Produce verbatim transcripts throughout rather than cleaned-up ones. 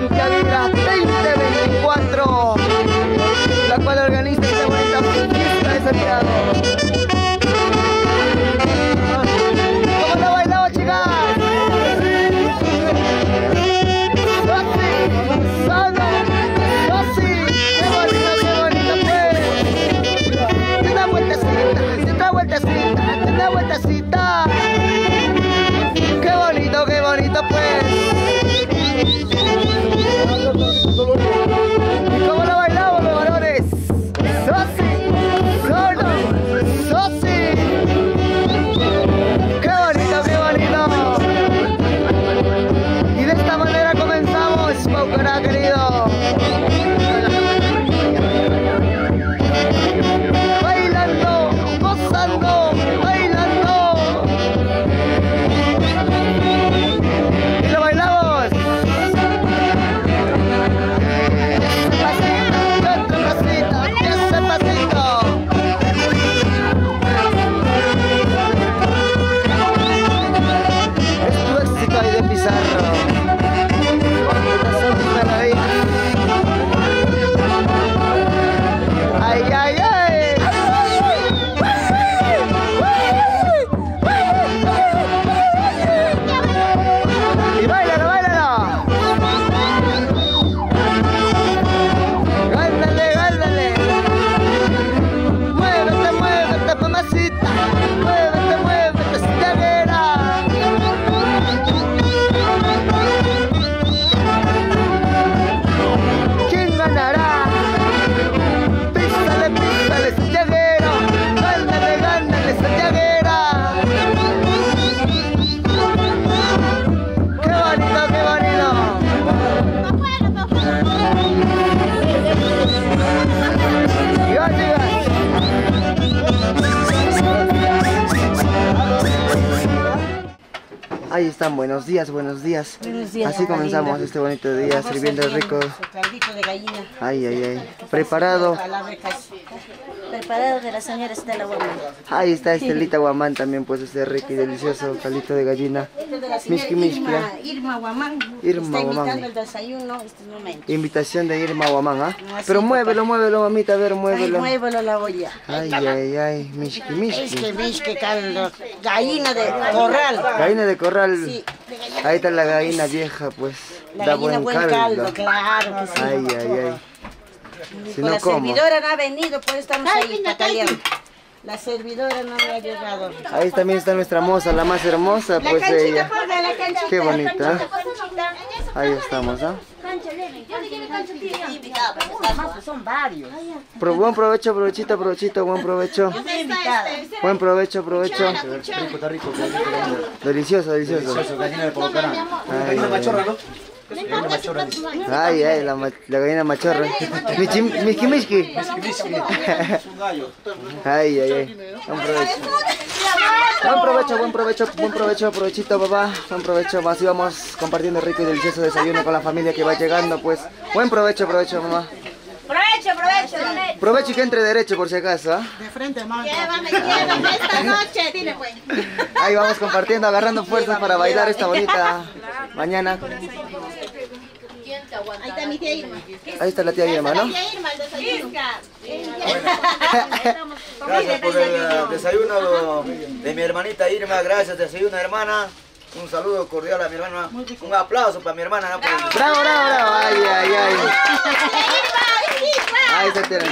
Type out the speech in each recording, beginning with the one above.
Antiaguira veinte veinticuatro, la cual organiza esta bonita fiesta de Santiago. ¿Cómo la bailamos, chicas? Vueltecita, vueltecita. Qué bonito, qué bonito pues. ¿Y cómo lo bailamos los varones? Sosi, solo, sosi. Qué bonito, qué bonito. Y de esta manera comenzamos, Paucará querido. Ahí están, buenos días, buenos días. Buenos días. Así comenzamos este bonito día, sirviendo el rico. Caldito de gallina. Ay, ay, ay. Preparado. Preparado de la señora Estela Guamán. Ahí está Estelita Guamán también, pues este rico y delicioso caldito de gallina. Mishki, mishki. Irma, Irma Guamán. Irma está Guamán. invitando el desayuno este momento. Invitación de Irma Guamán, ¿ah? Así, Pero papá. muévelo, muévelo, mamita, a ver, Ay, muévelo. muévelo la olla. Ay, ay, ay. Mishki, Es mishki. que mishki caldo. Gallina de corral. Gallina de corral. Sí. Ahí está la gallina vieja, pues. La Da gallina buen buen caldo, caldo. claro que sí. Ay, ay, ay. Si Con no, la ¿cómo? servidora no ha venido, pues estamos ahí batallando. La servidora no me ha llegado. Ahí también está nuestra moza, la más hermosa, La pues canchita, ella. pues, de la canchita. Qué bonita. La canchita. Ahí estamos, ¿ah? Son varios. Pro, buen provecho, provechito, provechito, buen provecho. Yo estoy invitada. Buen provecho, provecho. Rico, está rico. Delicioso, delicioso. Delicioso, gallina de Pobocará. Gallina machorra, ¿no? Gallina machorra. Ay, ay, la, ma- la gallina machorra. Michi, mishki, mishki. Es un gallo. Ay, ay, ay. Buen provecho. Buen provecho, buen provecho, buen provecho, provechito, papá. Buen provecho. Así vamos compartiendo rico y delicioso desayuno con la familia que va llegando, pues. Buen provecho, provecho, mamá. Provecho, provecho. Provecho y que entre derecho, por si acaso, ¿ah? De frente, hermano. Llévame, llévame esta noche, dile pues. Ahí vamos compartiendo, agarrando fuerzas para bailar esta bonita mañana. Ahí está mi tía Irma. Ahí está la tía Irma, ¿no? Tía Irma, el desayuno. Gracias por el desayuno de mi hermanita Irma. Gracias, desayuno, hermana. Un saludo cordial a mi hermana. Un aplauso para mi hermana. ¿No? Bravo, bravo, bravo. Ay, ay, ay. Ahí está tiene.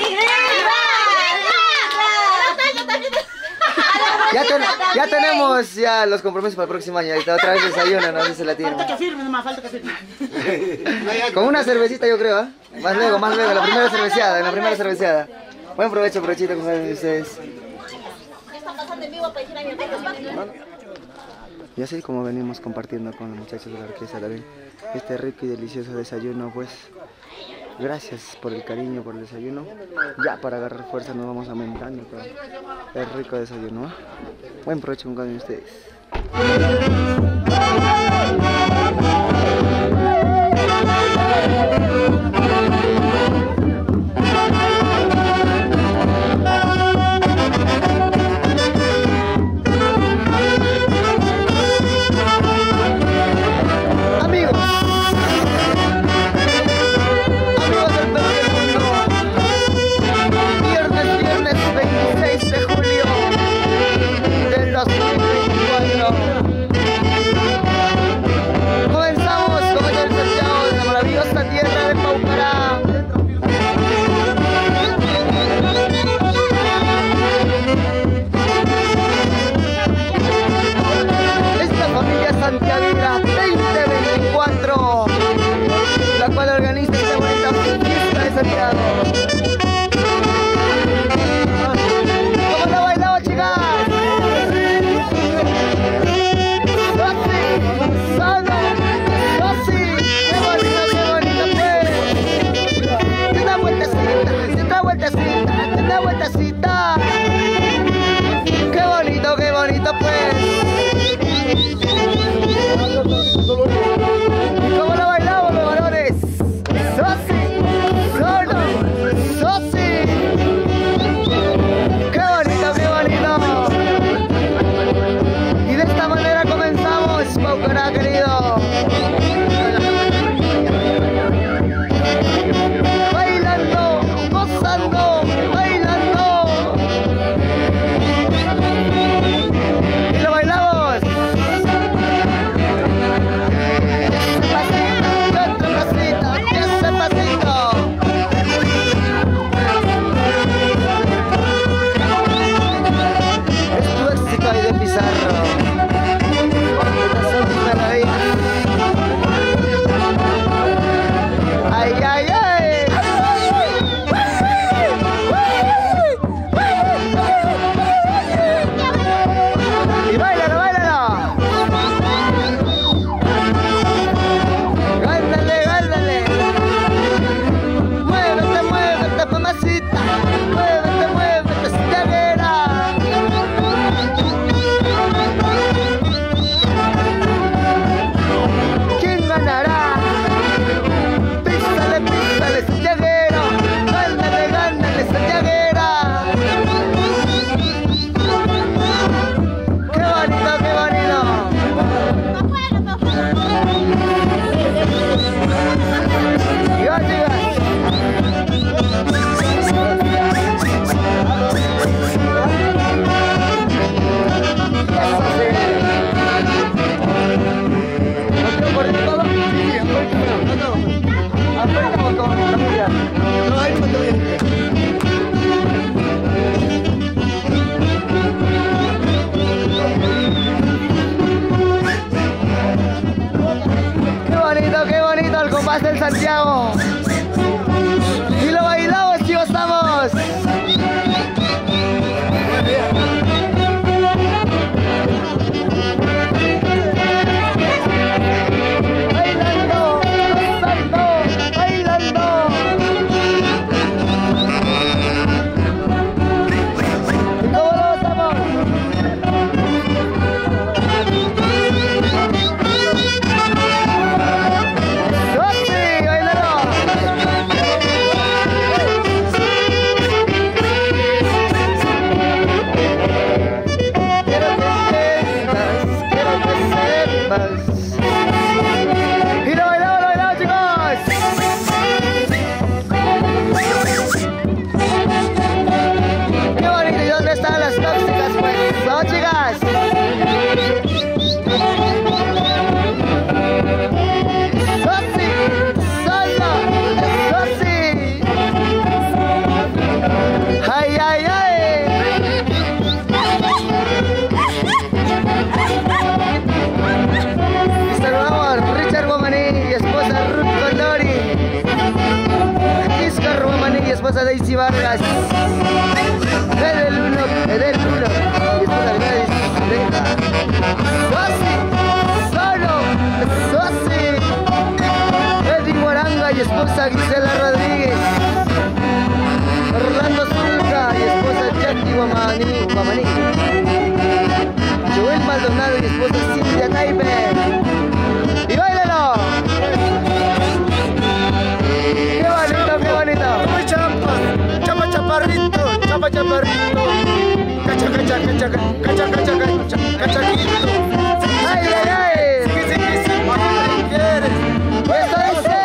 Ya, ten- ya tenemos ya los compromisos para el próximo año. Ahí está otra vez desayuno, ¿no? Dice la tía. Falta que firme, nomás falta que firme. Con una cervecita yo creo, ¿ah? Más luego, más luego, la primera cerveceada, en la primera cerveceada. Buen provecho, provechito con ustedes. Y así como venimos compartiendo con los muchachos de la orquesta también este rico y delicioso desayuno, pues gracias por el cariño, por el desayuno. Ya para agarrar fuerza nos vamos aumentando con el rico desayuno, ¿ah? Buen provecho con cada uno de ustedes. Paz del Santiago. Y lo bailamos, chicos, estamos. Bailando, gozando, bailando. ¿Y cómo lo estamos? Y lo bailamos, lo bailamos, chicos. Qué bonito. ¿Y dónde están las tóxicas, pues? ¿No, chicas? Sosi, solo, Sosi. Ay, ay, ay. Esposa Daisy Vargas, Edel uno, Edel uno, y esposa Gladys Vega, Sosi, solo, Sosi, Eddie Moranga y esposa Gisela Rodríguez, Orlando Zulca y esposa Jackie Guamaní, Guamaní, Joel Maldonado y esposa Cintia Naipe, y báilalo. ¡Qué bonito, qué bonito! Chapa, chapa chaparrito, chapa chaparrito, cacha, cacha, cacha, cacha, cacha, cacha, cachaquito. ¡Ay, ay, ay! Sí, sí, sí, sí, ¿qué quieres? ¡Esto dice!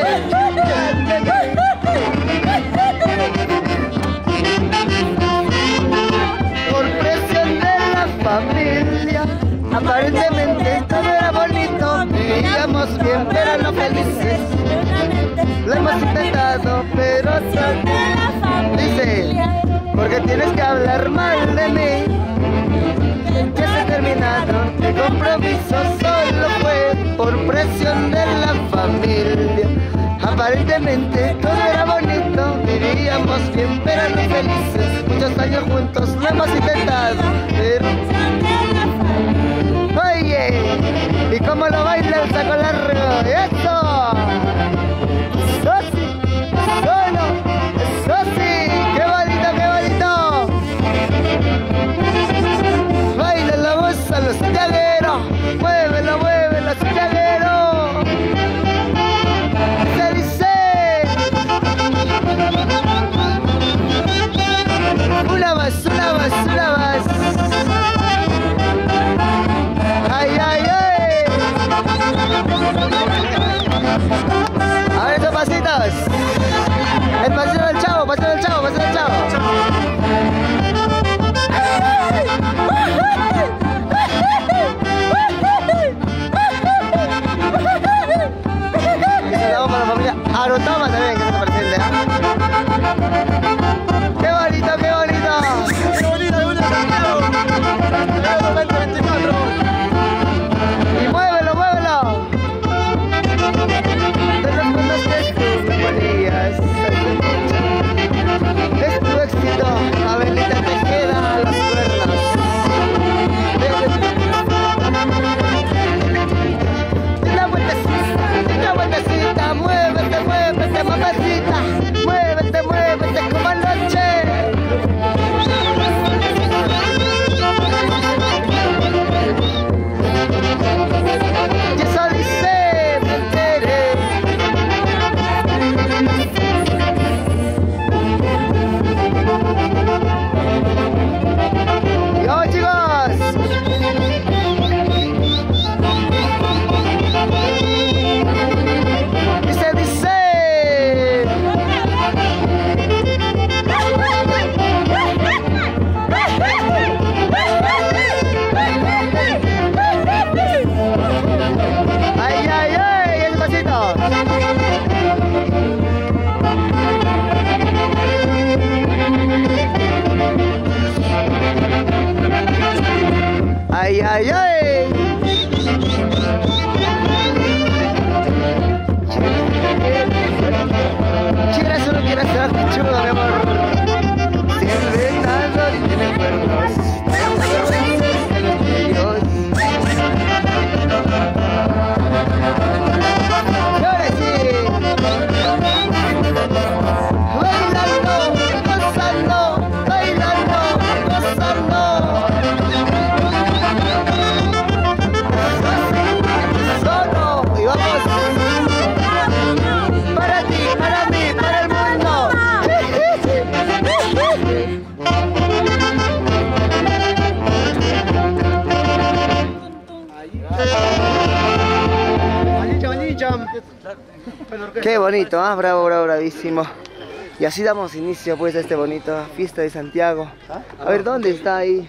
Por presión de la familia, aparentemente todo era bonito, vivíamos bien, pero no felices. Lo hemos intentado, pero dice, porque tienes que hablar mal de mí. Ya se ha terminado, el compromiso solo fue por presión de la familia. Aparentemente todo era bonito, vivíamos bien, pero no felices. Muchos años juntos lo hemos intentado, pero... Oye, ¿y cómo lo baila el saco largo? ¡Eso! ¡Sosi! ¡Solo! ¡Sosi! ¡Qué bonito, qué bonito! ¡Baila voz a los llagueros! ¡Muévelo, muévelo, llaguero! ¡Se dice! Una más, una más, una más. ¡Ay, ay, ay! A ver esos pasitos. El pasito del chavo, pasito del chavo, pasito del chavo. Y se lo damos para la familia Arotoma también, que está presente, ¿eh? ¡Qué bonito, qué bonito! ¡Qué bonito, qué bonito, Santiago! Santiago veinte veinticuatro. ¡Y muévelo, muévelo! De los buenos textos, memorías, es tu éxito, Abelita te queda a los cuernos. Una vueltecita, una vueltecita, muévete, muévete, mamacita, muévete, muévete como anoche. Y eso dice, me enteré. Y vamos, chicos. Y se dice. Ay, ay, ay, el pasito. Ay, ay, ay. Qué bonito, ¿ah? ¿eh? Bravo, bravo, bravísimo. Y así damos inicio pues a este bonito fiesta de Santiago. A ver, ¿dónde está ahí?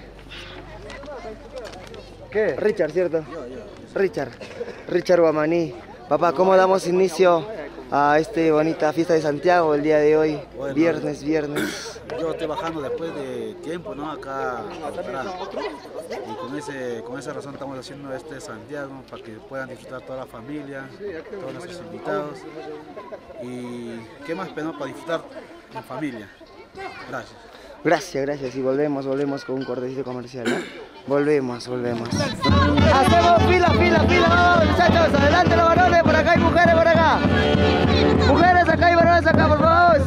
¿Qué? Richard, ¿cierto? Richard. Richard Guamaní. Papá, ¿cómo damos inicio a esta bonita fiesta de Santiago el día de hoy? Bueno, viernes, viernes. Yo estoy bajando después de tiempo, ¿no? Acá a Alcaraz. Y con, ese, con esa razón estamos haciendo este Santiago para que puedan disfrutar toda la familia, todos nuestros invitados. Y qué más pena para disfrutar en familia. Gracias. Gracias, gracias. Y volvemos, volvemos con un cortecito comercial, ¿no? Volvemos, volvemos. Hacemos fila, fila, fila, vamos, muchachos. Adelante los varones, por acá hay mujeres por acá. Mujeres acá y varones acá, por favor.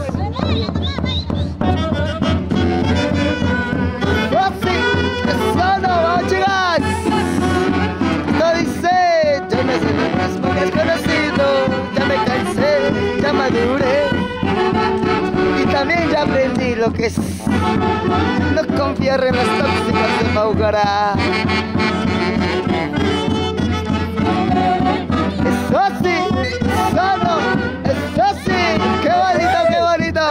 Vamos, chicas. Esto dice, yo no soy lo mismo que has conocido. Ya me cansé, ya maduré. Y también ya aprendí lo que es no confiar en las tóxicas de Maugará. Eso sí, solo, eso sí. Qué bonito, qué bonito.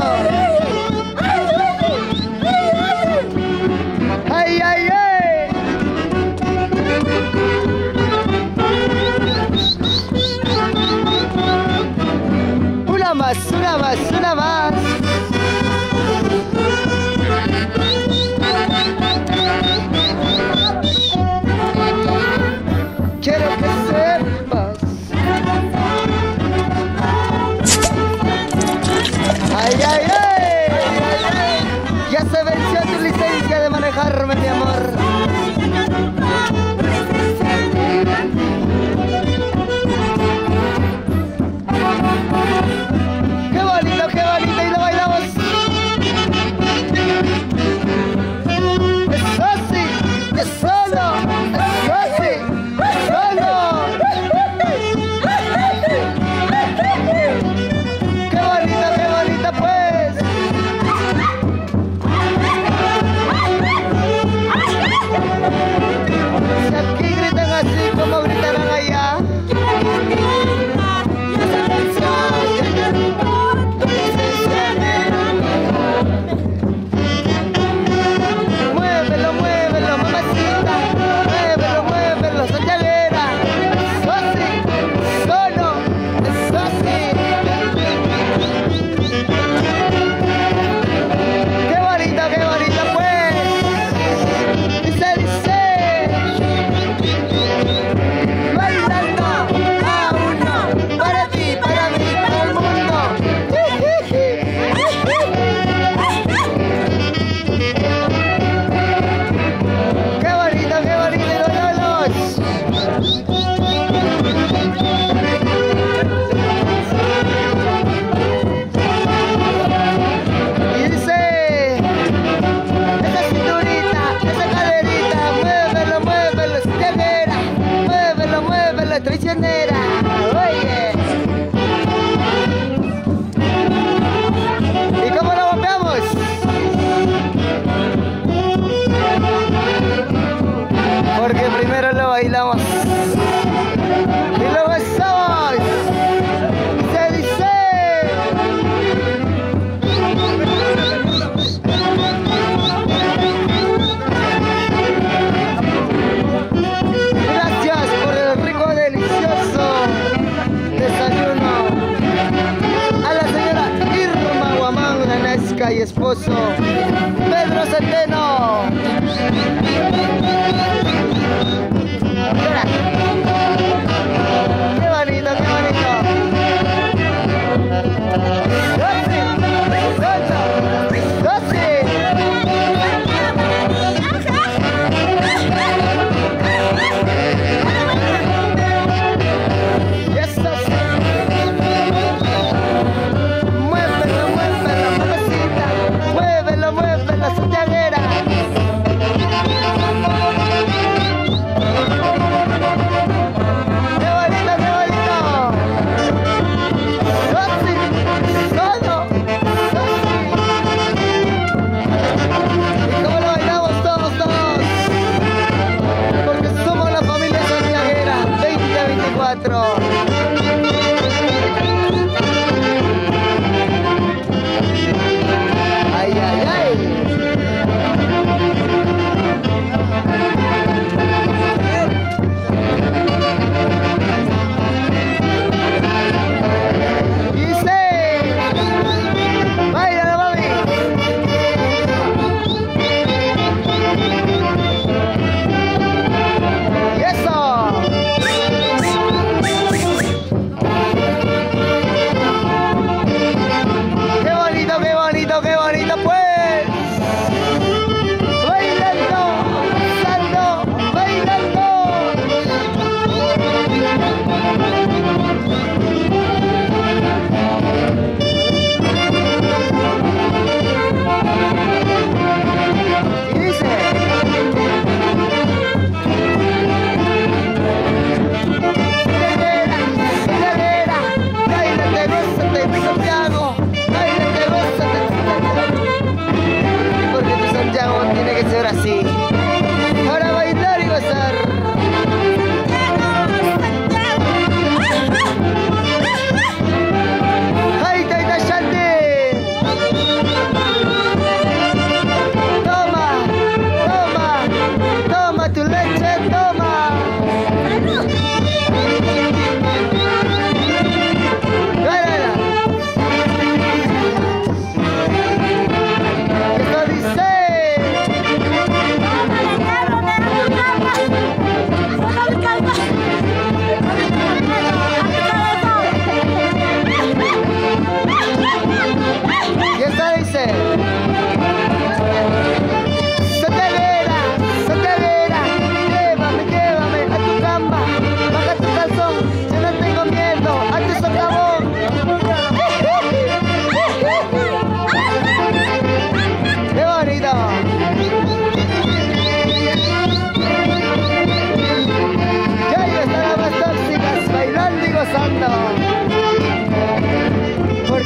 Ay, ay, ay. Una más, una más, una más. Quiero que sepas. Ay, ay, ay, ay, ay. Ya se venció tu licencia de manejarme, mi amor. Qué bonito, qué bonito, y lo bailamos. Eso sí, es solo, eso sí, es solo. Qué bonito, qué bonito, pues. Si aquí gritan así, ¿cómo gritarán allá? Muévelo, muévelo, mamacita. Muévelo, muévelo, santiaguera. Eso sí, solo, eso sí. Qué bonito, qué bonito, pues. Dice, dice. Bailando a uno, para ti, para mí, para el mundo. Qué bonito, qué bonito, los y dice, esa cinturita, esa caderita, muévelo, muévelo, santiaguera, muévelo, muévelo, traicionera, oye. ¿Y cómo lo golpeamos? Porque primero lo bailamos y luego besamos. Se dice. Gracias por el rico, delicioso desayuno. A la señora Irma Guamán Nanesca y esposo Pedro Centeno. Mira. Qué bonito, qué bonito. Doce, doce, doce. Y eso sí. Muévelo, muévelo, mamacita. Muévelo, muévelo, santiaguera.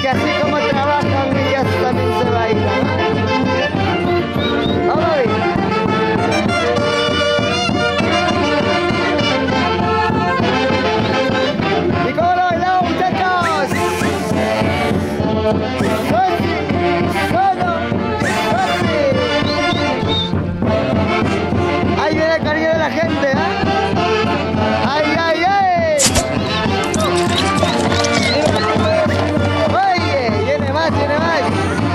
Porque así como trabajan, ellas también se bailan. Vamos a ver. ¿Y cómo lo bailamos, muchachos? ¡Suerte! ¡Solo! ¡Suerte! Ahí viene el cariño de la gente, ¿eh? ¡Ay, ay, ay! Oye, viene más, viene más.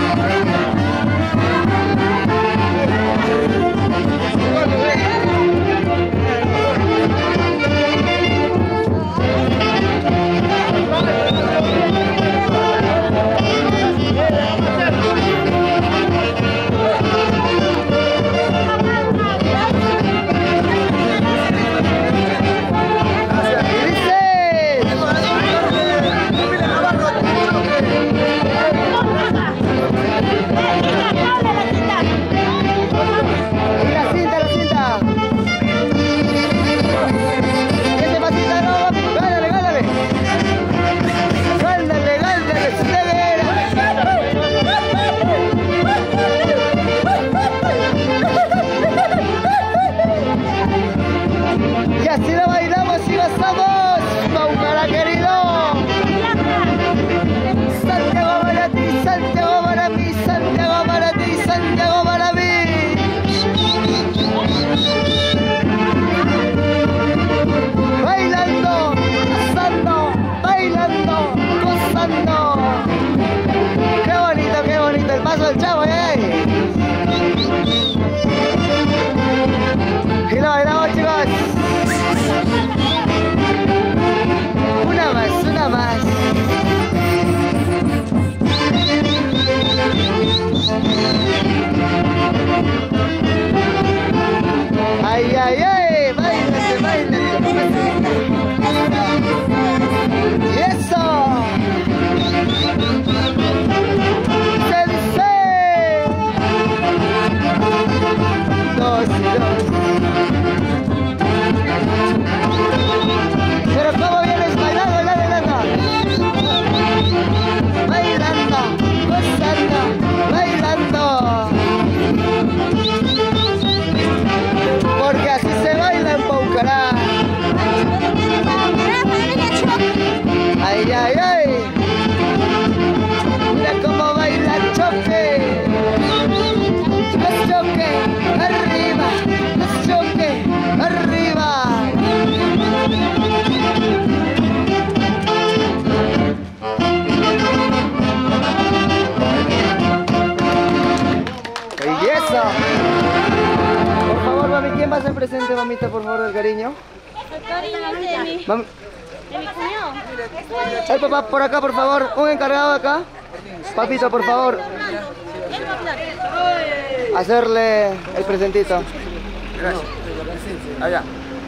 Presente, mamita, por favor, el cariño. El cariño de mi, Mam de mi cuñado. El papá, por acá, por favor. Un encargado de acá. Papito, por favor. Hacerle el presentito. Gracias. Allá.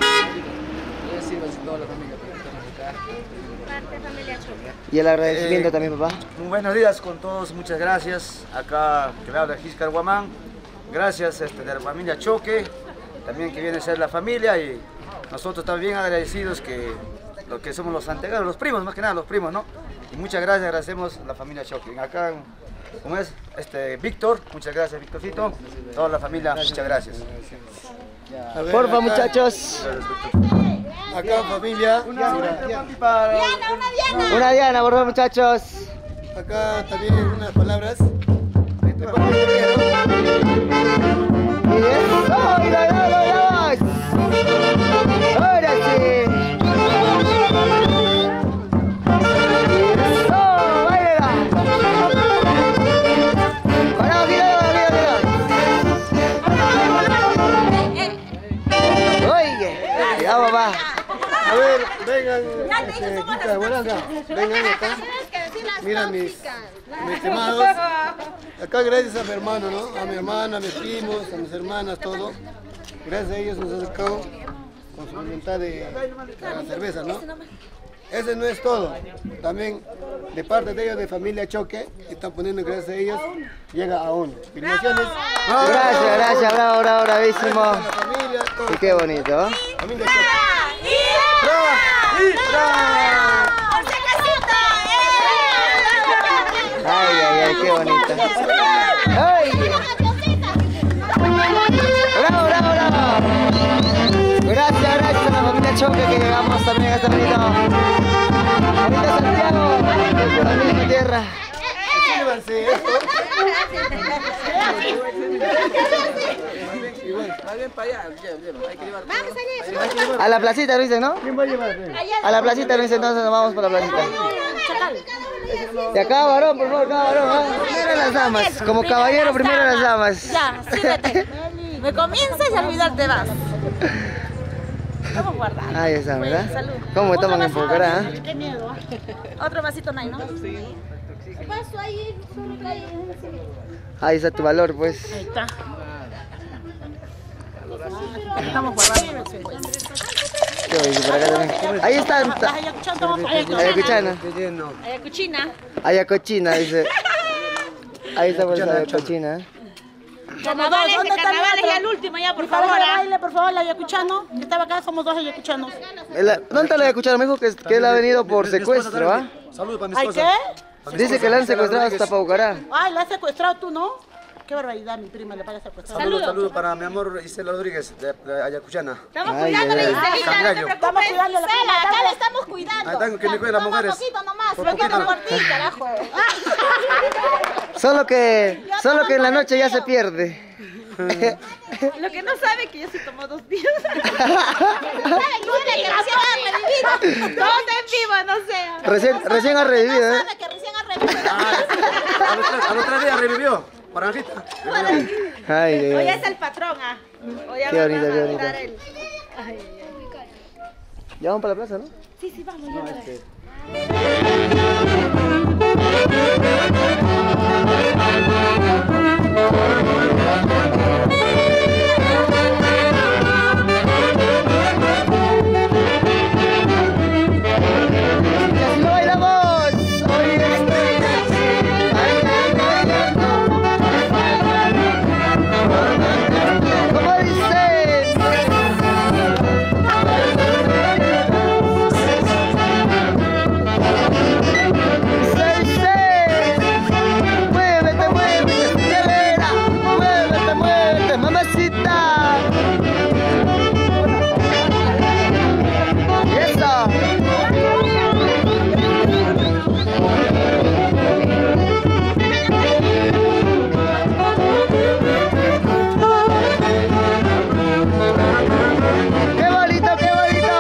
Y el agradecimiento Eh, también, papá. Muy buenos días con todos, muchas gracias. Acá que me habla Giscar Guamán. Gracias este, de la familia Choque. También que viene a ser la familia y nosotros también agradecidos que lo que somos los santeganos, los primos, más que nada los primos, ¿no? Y muchas gracias, agradecemos a la familia Choque. Acá, como es, este, Víctor, muchas gracias, Víctorcito, toda la familia, muchas gracias. Ver, Porfa, acá, muchachos. Acá familia, Una, mira, para... Una diana, por favor, muchachos. acá también unas palabras. Y eso, y lo damos. Ahora sí. Eso, baila. Parado, girado, girado, girado. Oye, cuidado, papá. A ver, vengan, este, Quita, buenas, vengan acá. Mira mis, mis estimados. Acá gracias a mi hermano, ¿no? A mi hermana, a mis primos, a mis hermanas, todo. Gracias a ellos nos han sacado con su voluntad de, de la cerveza, ¿no? Ese no es todo. También de parte de ellos, de familia Choque, están poniendo gracias a ellos, llega a uno. Filmaciones. Gracias, gracias, bravo, bravo, bravísimo. La familia, todo. Y qué bonito, ¿eh? Familia Choque. ¡Bravo! ¡Bravo! ¡Ay! ¡Bravo, bravo, bravo! Gracias, gracias a la familia Choque que llegamos también a este bonito. Bonito Santiago, desde la misma tierra. A la placita, lo dicen, ¿no? ¿Quién va a llevar? A la placita, lo dicen, entonces nos vamos por la placita. De acá, varón, por favor, acá, varón. ¿eh? Primero las damas, como caballero, primero las damas. Ya, síguete. Me comienzas y al final te vas. Vamos a guardar. Ahí está, ¿verdad? Salud. ¿Cómo Otro toman en vasito, Pucará? ¿eh? Qué miedo. Otro vasito no hay, ¿no? ¿Qué pasó ahí? Ahí está tu valor, pues. Ahí está. Estamos guardando. Qué bonito, por acá también. Ahí está. Ayacuchana. Ayacuchina. Ayacochina, dice. Ahí está por esa Ayacochina. ¿eh? Carnavales, ¿Dónde está carnavales mi ya otro? el último ya, por Mi pareja favor. de ¿ah? baile, por favor, la ayacuchano. Que estaba acá, somos dos ayacuchanos. El- ¿Dónde está la Ayacuchana? Me dijo que, que él ha venido por secuestro, ¿ah? Saludos para mi ¿Ay esposa. qué? Dice que le han secuestrado hasta Paucará. Ay, la has secuestrado tú, ¿no? Qué barbaridad, mi prima le paga secuestrado. Saludos, saludos para mi amor Isela Rodríguez de, de Ayacuchana. Estamos Ay, cuidándole, ay, ay. Iselita, no te Cangallo. preocupes. Estamos cuidando a la Isela, prima, acá dale. le estamos cuidando. Ahí tengo que me cuiden las mujeres. Poquito nomás, Por lo quiero poquito. por ti, carajo. Solo que, solo que en la noche ya se pierde. Lo que no sabe que ya se tomó dos días. ¿Sabe que recién ha revivido? No, está en vivo, no sé. Recién, recién ha revivido, ¿eh? Sabe que recién ha revivido. A los tres, a los tres días revivió. Naranjita. Ay, ay, Hoy ay. es el patrón, ah. Hoy ya Qué va bonito, a qué bonito. mandar el... Ya vamos para la plaza, ¿no? Sí, sí, vamos, ya. Y así lo bailamos. Hoy estoy aquí, bailando. ¿Cómo dices? Dice, dice, muévete, muévete, escalera, muévete, muévete, mamacita. Y eso. ¡Qué bonito, qué bonito!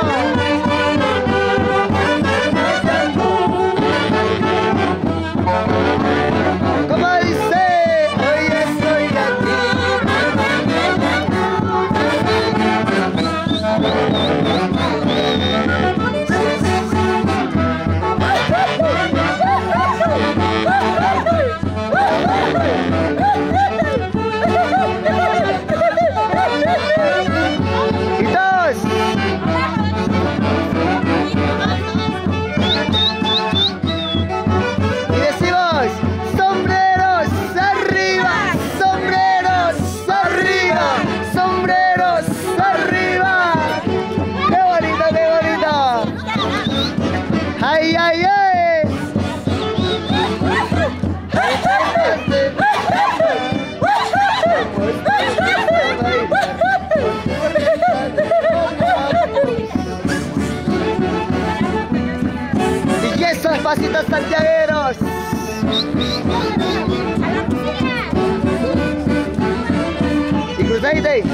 ¿Cómo dice? Hoy estoy aquí. Y dos. Y decimos, sombreros arriba, sombreros arriba, sombreros arriba. ¡Qué bonito, qué bonito! ¡Ay, ay, ay! Y esos pasitos santiagueros. Y cruzadita ahí.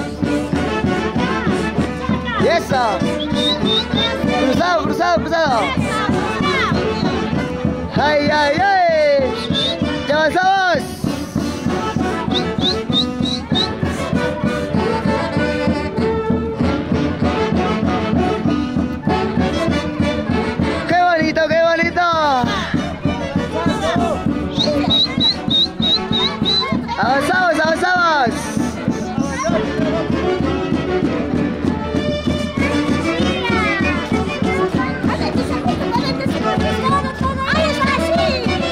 Y eso. Cruzado, cruzado, cruzado. Ay, ay, ay. Ya avanzamos. ¡Qué bonito, qué bonito! ¡Avanzamos, avanzamos! ¡Ay, está así!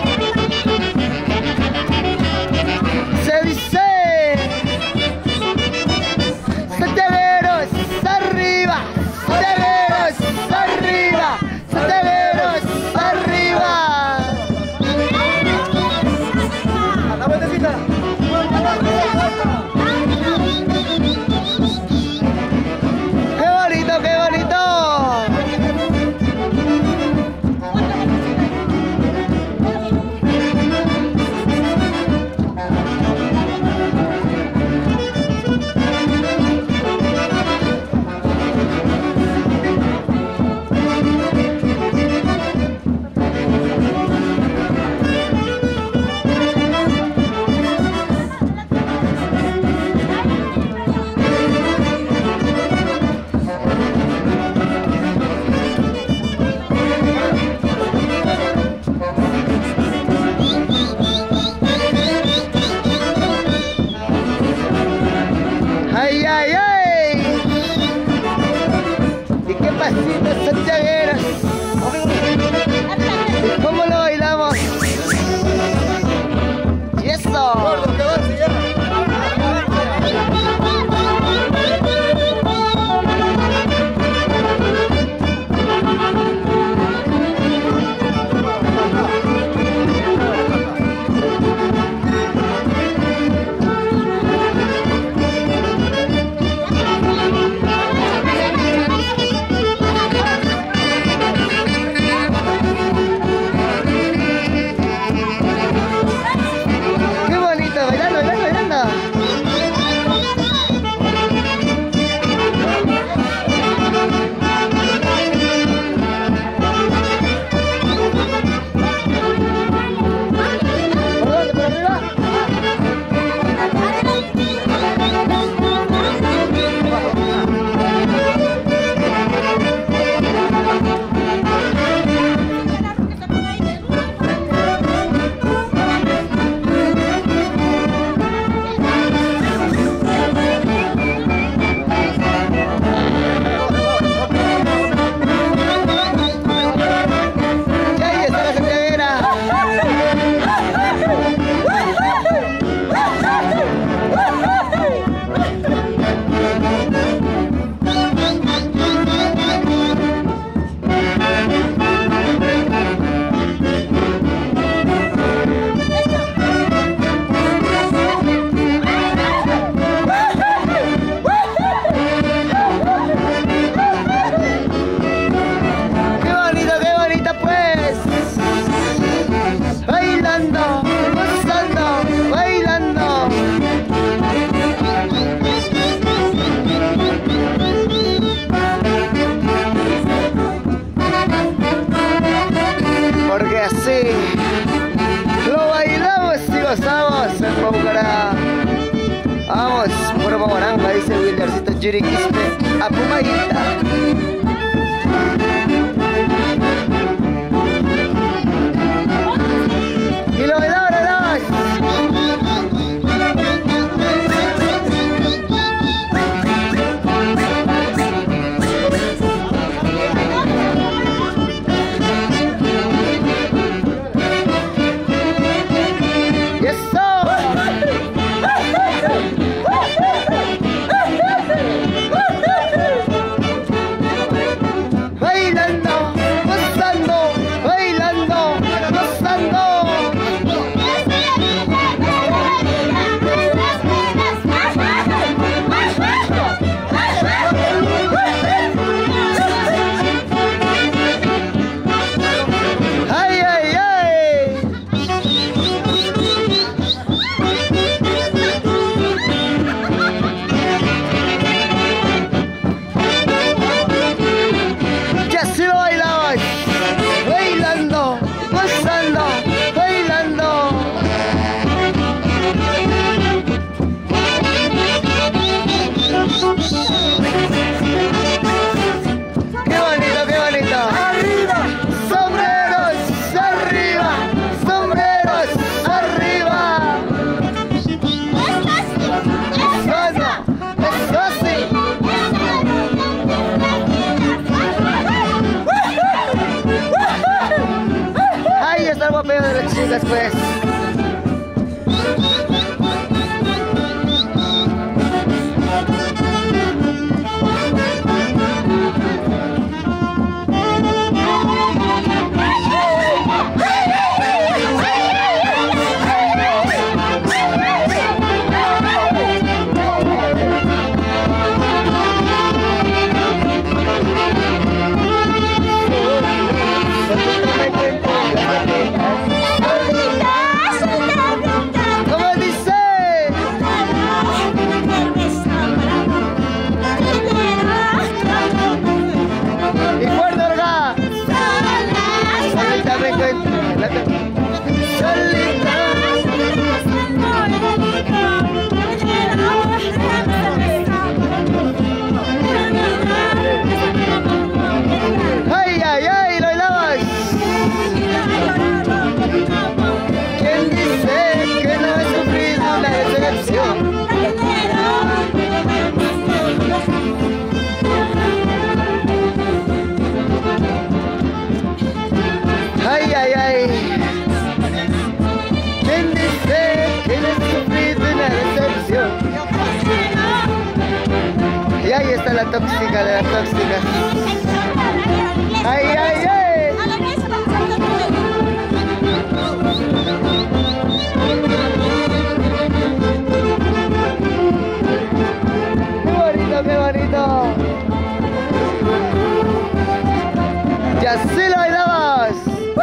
Bucará. Vamos, por Maguaranga, dice Willarcito Yuriquispe, a Pumayita. Y lo vedaron, después. La tóxica de las tóxicas. ¡Ay, ay, ay! ¡Qué bonito, qué bonito! ¡Y así lo bailamos!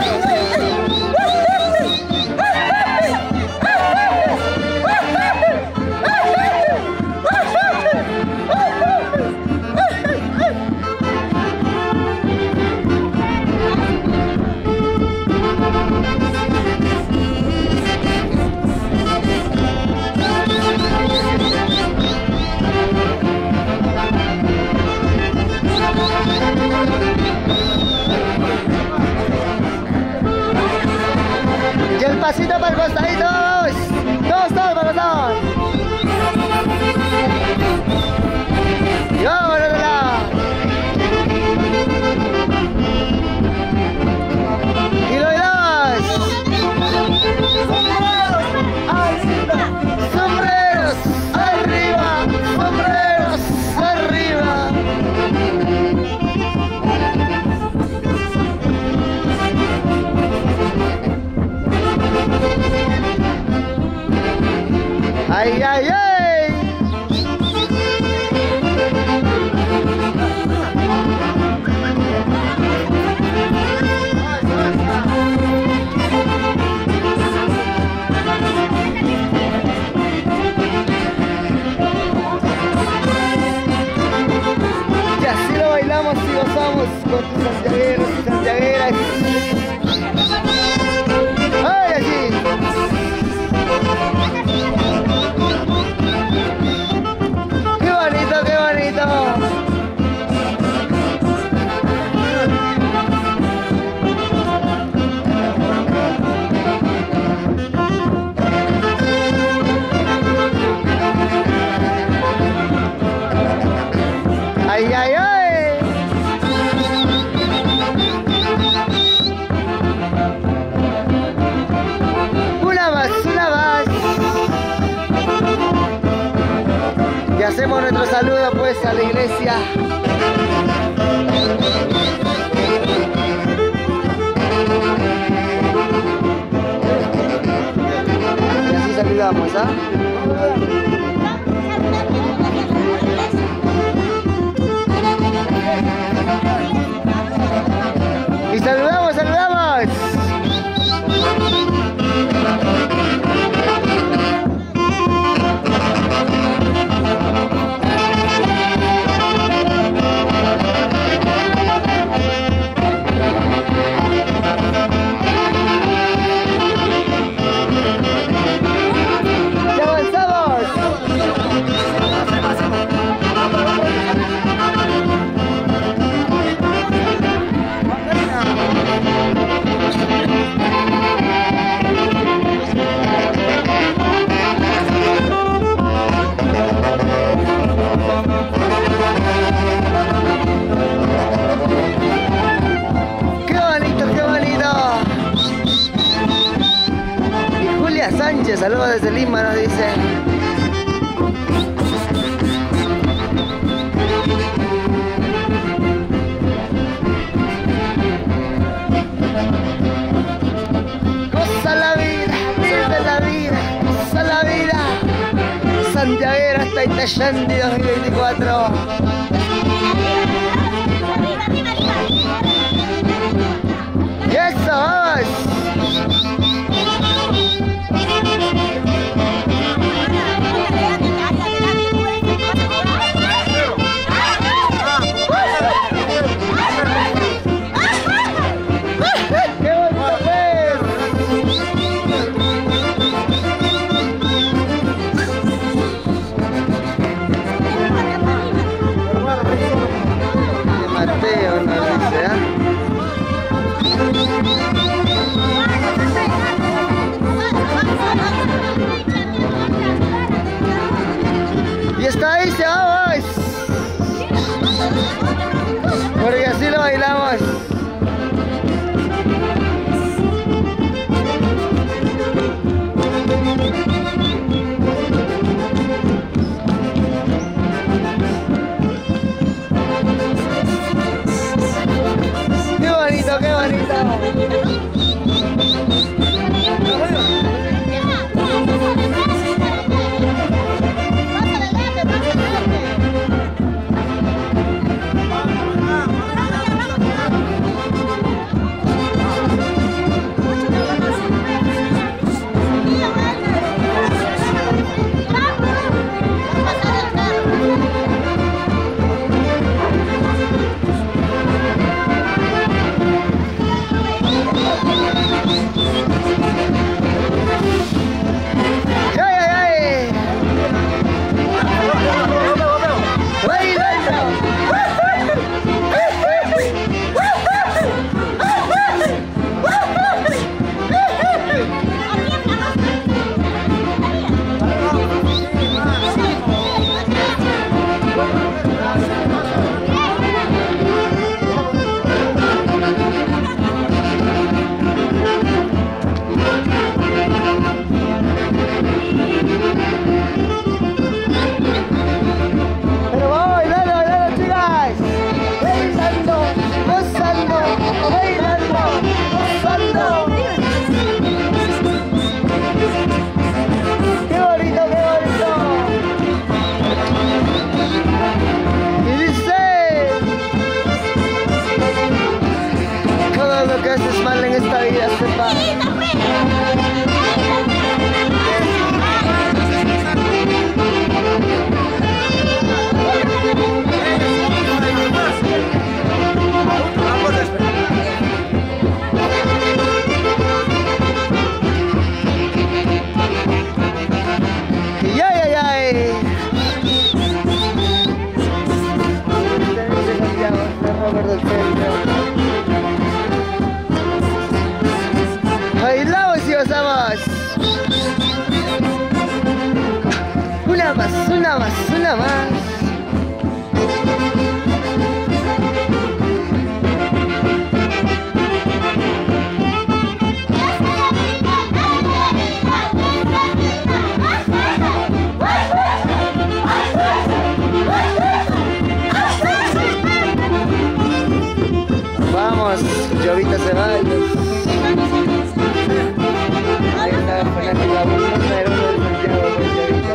Y el pasito para el costadito, vamos. Todos, todos para los lados. Y vamos al otro lado. Y lo damos. Sombreros arriba, sombreros arriba. ¡Ay, ay, ay! Y así lo bailamos y gozamos con tus santiagueros y santiagueras. ¡Ay, allí! hacemos nuestro saludo pues a la iglesia. Y así saludamos, ¿ah? Y saludamos, saludamos. ¡Ya avanzamos! ¡Qué bonito, qué bonito! Y Julia Sánchez, saludos desde Lima, nos dice. Goza la vida, vive la vida, goza la vida. Santiaguera hasta Itayandi dos mil veinticuatro. ¡Y eso, vamos! ¡Qué bonito pues! De Mateo, no dice, ¿ah? Y está ahí, se vamos. Porque así lo bailamos. Qué bonito, qué bonito. Una más, una más, una más. Lobito Ceballos. Ahí está Fernando Lago, número uno de Santiago, pues, Lobito.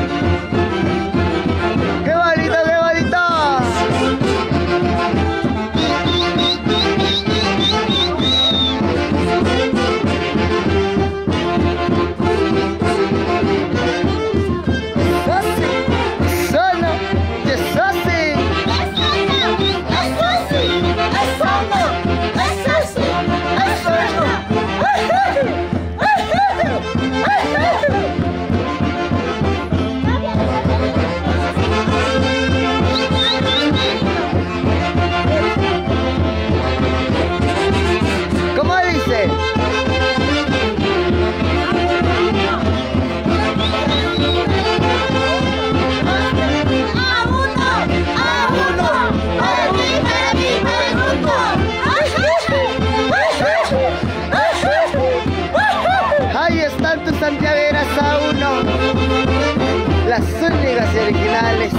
¡Qué bonito, qué bonito! Santiagueras a uno, las únicas y originales.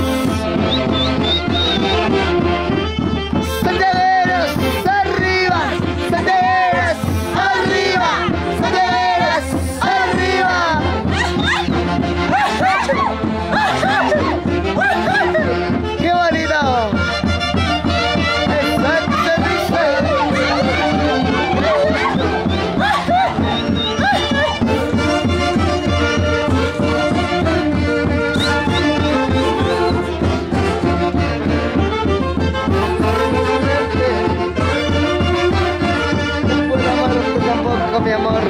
Santiagueros arriba, Santiagueras arriba, Santiagueras arriba. ¡Qué bonito! Mi amor,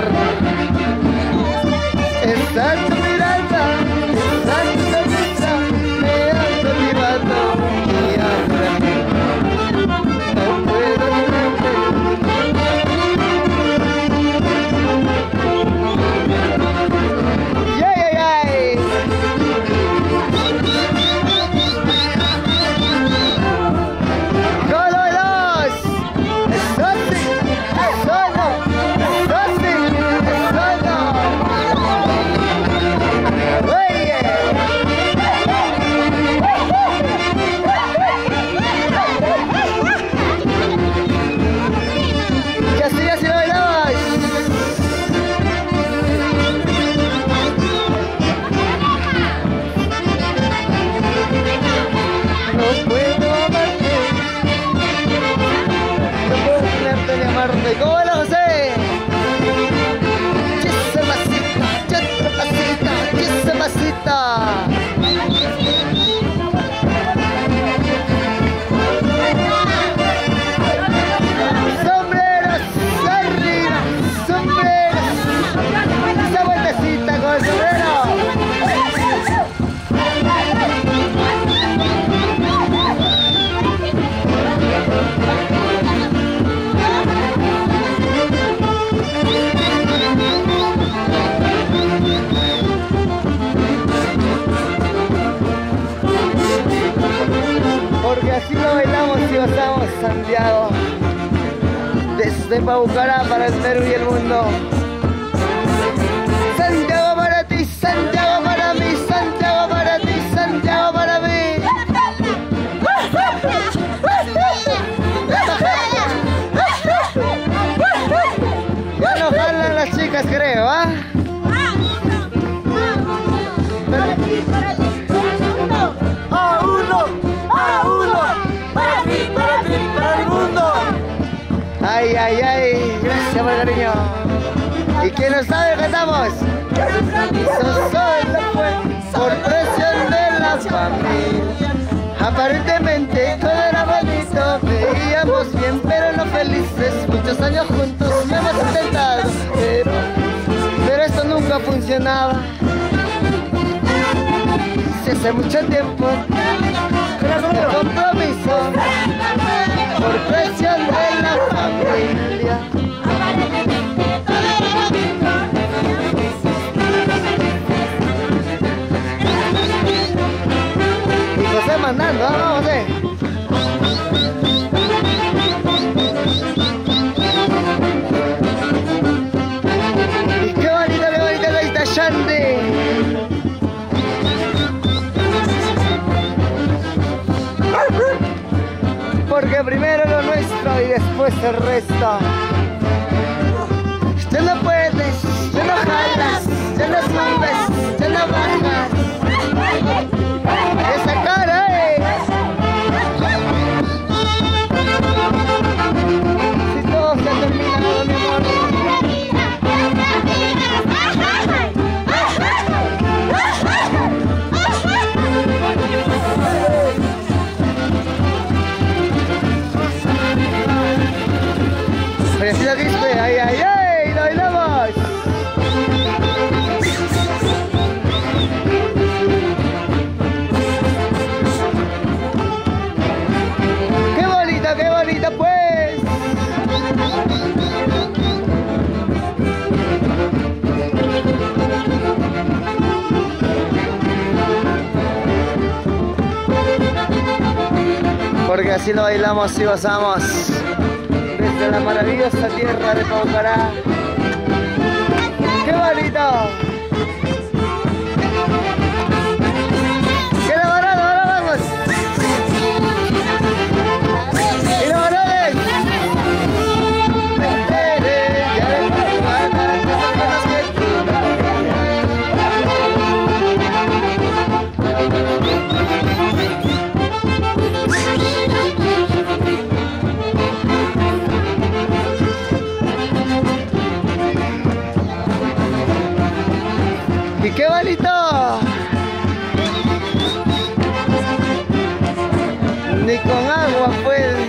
está tu mirada, está tu sonrisa, me ando mirando y ahora no puedo tenerte. ¡Yay, yay, yay! ¡Golo dos! ¡Eso sí! ¡Eso no! ¿Cómo va la José? Chisa masita, chisa masita, chisa masita. Sombreros arriba, sombreros. Esa vueltecita con el sombrero. Porque así lo bailamos y gozamos, Santiago. Desde Paucará para el Perú y el mundo. Santiago para ti, Santiago para mí, Santiago para ti, Santiago para mí. Ya no jalan las chicas, creo, ¿ah? Para ti, para ti, para el mundo. A uno, a uno, para ti, para ti, para el mundo. Ay, ay, ay, gracias por el cariño. ¿Y quién no sabe cantamos? Solo fue por presión de la familia. Aparentemente todo era bonito, veíamos bien pero no felices. Muchos años juntos lo hemos intentado, pero, pero esto nunca funcionaba. Si hace mucho tiempo de compromiso, por presión de la familia. Y José mandando, ¿ah? Vamos, José. Y qué bonita, qué bonita la está Shandy. Porque primero lo nuestro y después el resto. Ya no puedes, ya no jalas, ya no subes, ya no bajas. Esa cara, eh. Si todo se ha terminado, mi amor. Oye, si lo quispe, ay, ay, ay, lo bailamos. Qué bonita, qué bonita, pues. Porque así lo bailamos y gozamos. Desde la maravillosa tierra de Paucará. ¡Qué bonito! ¡Qué elaborado! ¡Ahora vamos! ¡Y los varones! ¡Y qué bonito! Ni con agua puede.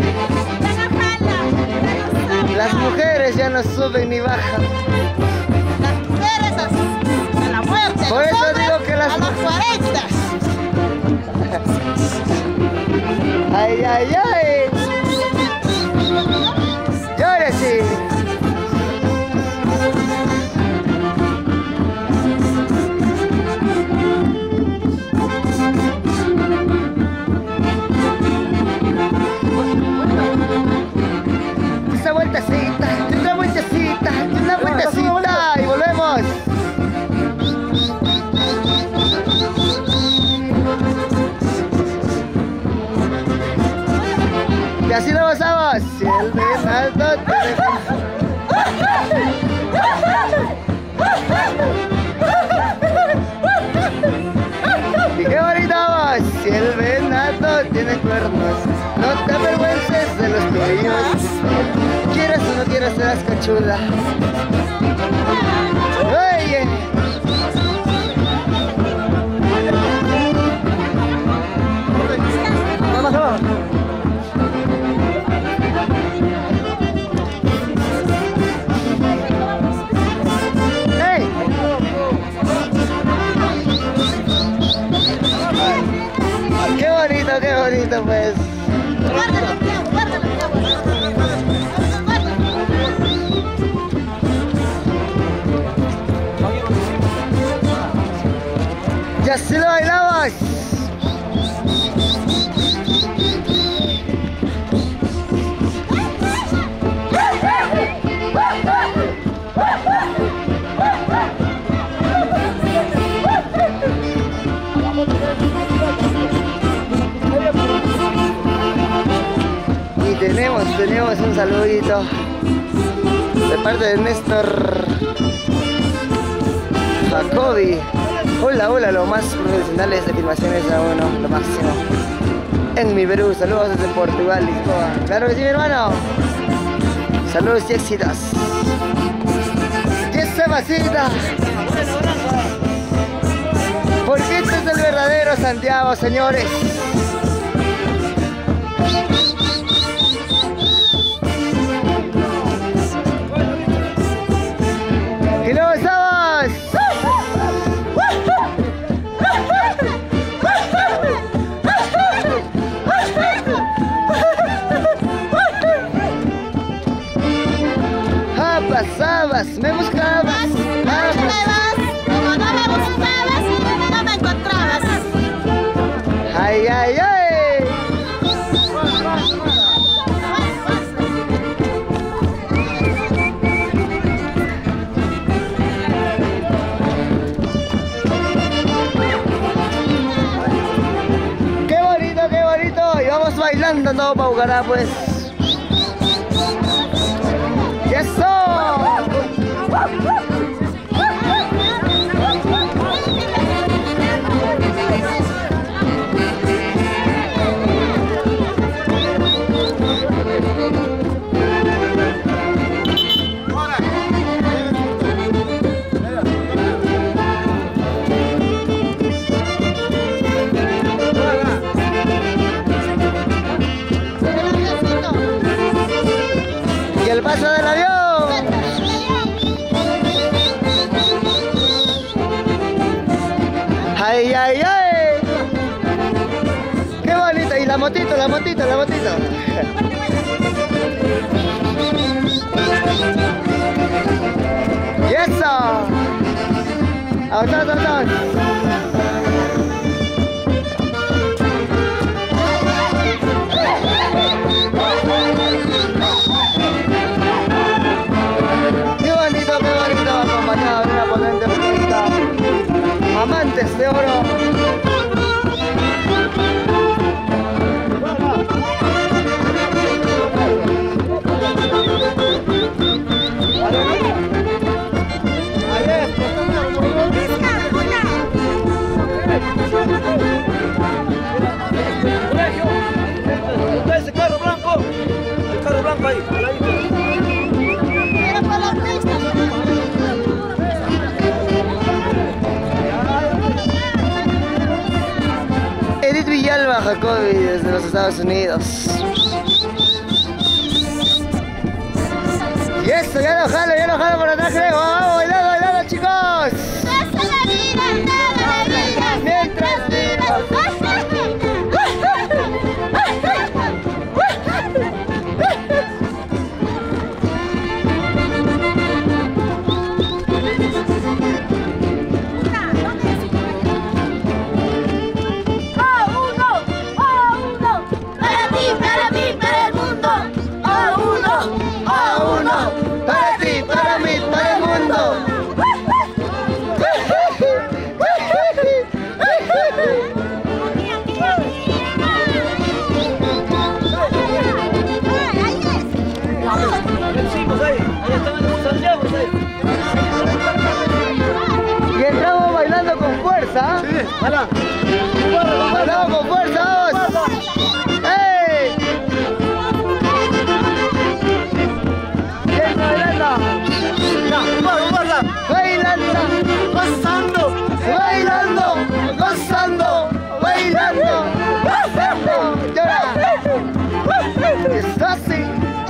Las mujeres ya no suben ni bajan. Las mujeres a la muerte. Por eso digo que las a los cuarenta. ¡Ay, ay, ay! ¡Llore, sí! Esa vueltecita, una vueltecita, una vueltecita y volvemos. Y así lo pasamos. Si el venado y qué bonito vamos. Si el venado tiene cuernos, no te avergüences de los tuyos. Quieras o no quieras, serás cachuda. Oye. Vamos, vamos. ¡Hey! ¡Qué bonito, qué bonito, pues! ¡Y así lo bailamos! Y tenemos, tenemos un saludito de parte de Néstor Jacobi. Hola, hola, los más profesionales de filmaciones a uno, lo máximo. En mi Perú, saludos desde Portugal, Lisboa. Claro que sí, mi hermano. Saludos y éxitos. Y esa vasita. Porque este es el verdadero Santiago, señores. Y luego estamos. Habas, habas, me buscabas. Habas. Como no me buscabas, no me encontrabas. Ay, ay, ay. revienta todo Paucará, pues. ¡Y eso! Y el paso del avión. Ay, ay, ay. Qué bonito. Y la motito, la motito, la motito. Y eso. Atrás, atrás. Qué bonito, qué bonito, acompañado de una potente orquesta. Amantes de oro. Ese carro blanco, el carro blanco ahí, al ladito. Edith Villalba Jacobi desde los Estados Unidos. Y eso, ya lo jalo, ya lo jalo por atrás, creo. Vamos, bailando, bailando, chicos. Mientras vivas. Para ti, para mí, para el mundo. Y entramos bailando con fuerza. Sí, hala. Bailamos con fuerza, vamos. ¡Ey! Bailando, gozando, bailando, gozando, bailando, gozando, llora. Está así.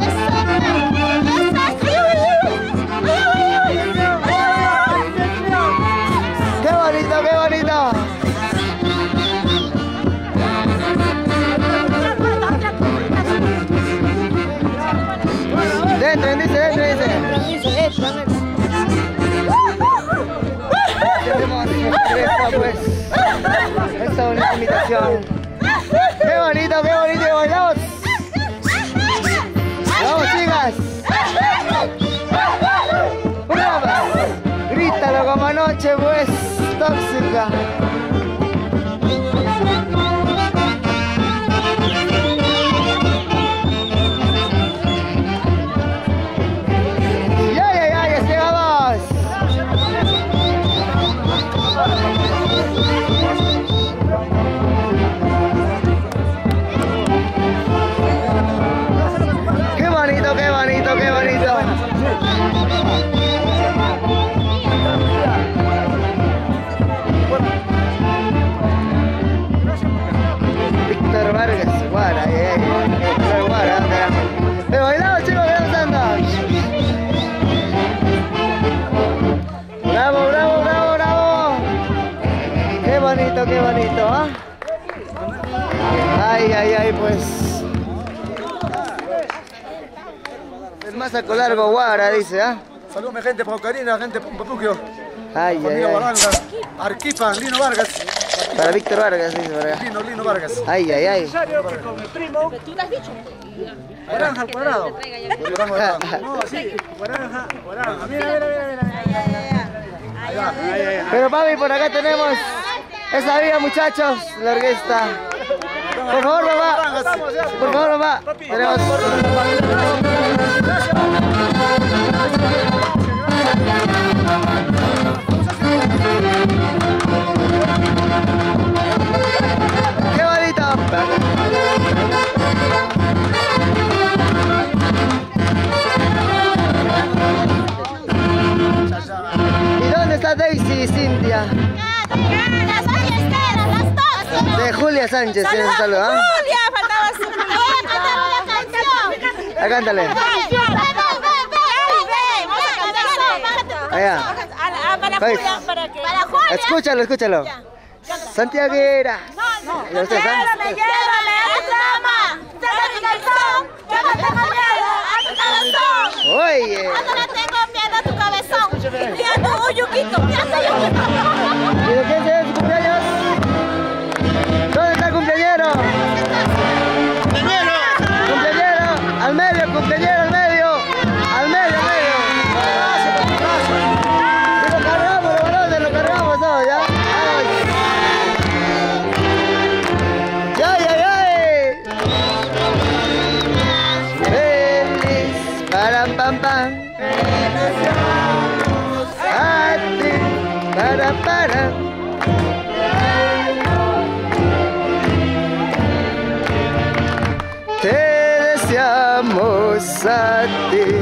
Qué bonito, qué bonito. Dentro, dice, dentro, dice. Tenemos esta, pues, esta bonita invitación. Qué bonito, qué bonito, y bailamos. Vamos, chicas. Brava. Grítalo como anoche, pues, tóxica. Ya, ya, ya, ya llegamos. Qué bonito, qué bonito, qué bonito. Víctor Vargas, Guara, eh, Víctor Guara, ¿dónde era? Pero bailamos, chicos, que danzando. Bravo, bravo, bravo, bravo. Qué bonito, qué bonito, ¿ah? Ay, ay, ay, pues. Es más saco largo, Guara, dice, ¿ah? Saludos, mi gente paucarina, gente Papuquio. Ay, ay, Familia ay. Baranga, Arquipa, Lino Vargas. Para Víctor Vargas, dice, para acá. Lino, Lino Vargas. Ay, ay, ay. Que con mi primo. Guaranja al cuadrado. No, sí, guaranja, guaranja. Mira, mira, mira, mira. Ahí va, ahí, ahí, ahí. Pero papi, por acá tenemos esa vía, muchachos, la orquesta. Por favor, mamá. Por favor, mamá. Tenemos... ¡Qué bonito! ¿Y dónde está Daisy y Cintia? Las ballesteras, las dos. De Julia Sánchez, tienes un saludo, ¿ah? Julia, faltaba su... ¡Eh, cantamos la canción! Ah, cántale. Allá. Para Julia, para que... Para Julia. Escúchalo, escúchalo. Santiaguera. ¿Y ustedes, ah? Llévame, llévame a tu cama. Saca mi calzón. Yo no tengo miedo a tu cabezón. Oye. Yo no le tengo miedo a tu cabezón. Mira tu uyuquito, mira tu uyuquito. ¿Y de quién es su cumpleaños? ¿Dónde está el cumpleañero? ¡Cumpleañero! ¡Cumpleañero! ¡Al medio, cumpleañero, al medio! ¡Al medio, al medio! Y lo cargamos, los balones, lo cargamos todos, ¿ya? ¡Ya, ya, ya! ¡Feliz! ¡Param, pam, pam! ¡A ti! ¡Para, para! Te deseamos a ti.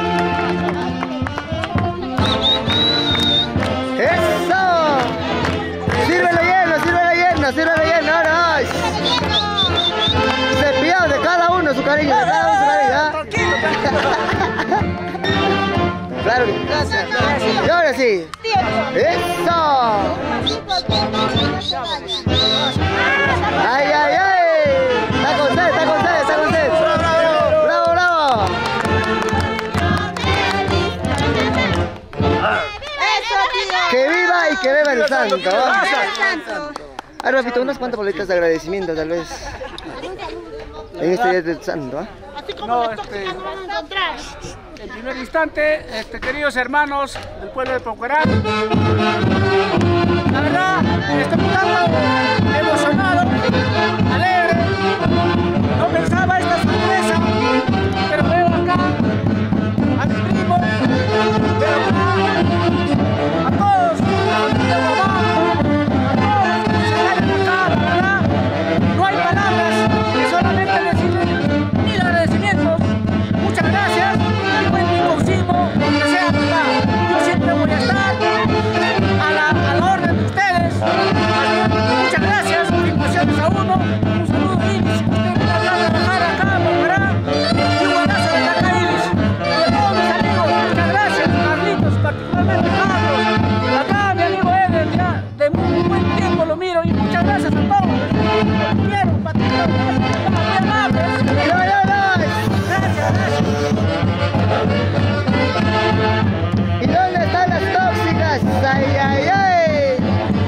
¡Eso! ¡Sírvelo lleno, sírvelo lleno, sírvelo lleno! ¡Ahora! Cepillado de cada uno su cariño, de cada uno su cariño, ¿ah? Claro que gracias. Y ahora sí. ¡Eso! ¡Ay, ay, ay! ¡Está con sed, está con sed, está con sed! ¡Bravo, bravo! ¡Que viva y que beba el santo! Ah, repito, unas cuantas bolitas de agradecimiento, tal vez. En este día del santo, ¿ah? No, este, en primer instante, este, queridos hermanos del pueblo de Paucará, la verdad, estoy muy tanto emocionado, alegre, no pensaba esta sorpresa, pero veo acá a mi primo, veo acá a todos, a mi mamá, a todos los que salen acá, la verdad, no hay palabras, que solamente decirles mil agradecimientos, muchas gracias, y cuenten consigo donde sea que está. Yo siempre voy a estar a la, a la orden de ustedes. Muchas gracias, felicitaciones a uno, un saludo Iris, usted que va a trabajar acá, Paucará, y un abrazo de acá Iris, y a todos mis amigos, muchas gracias, Carlitos, particularmente Carlos, acá mi amigo Eder, ya de muy buen tiempo lo miro, y muchas gracias a todos, quiero, particularmente, muy amables. Gracias, gracias. ¿Y dónde están las tóxicas? ¡Ay, ay, ay!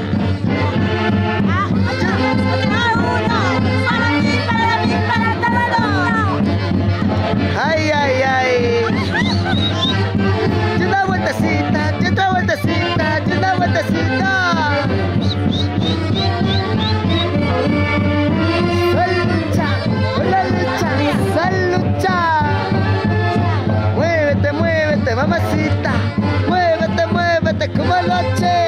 ¡Ay, ay, ay! ¡Y una vueltecita! ¡Y otra vueltecita! ¡Y una vueltecita! ¡Lucha! ¡Una lucha! ¡Sal lucha! ¡Muévete, muévete, mamacita! ¡Muévete, muévete como anoche!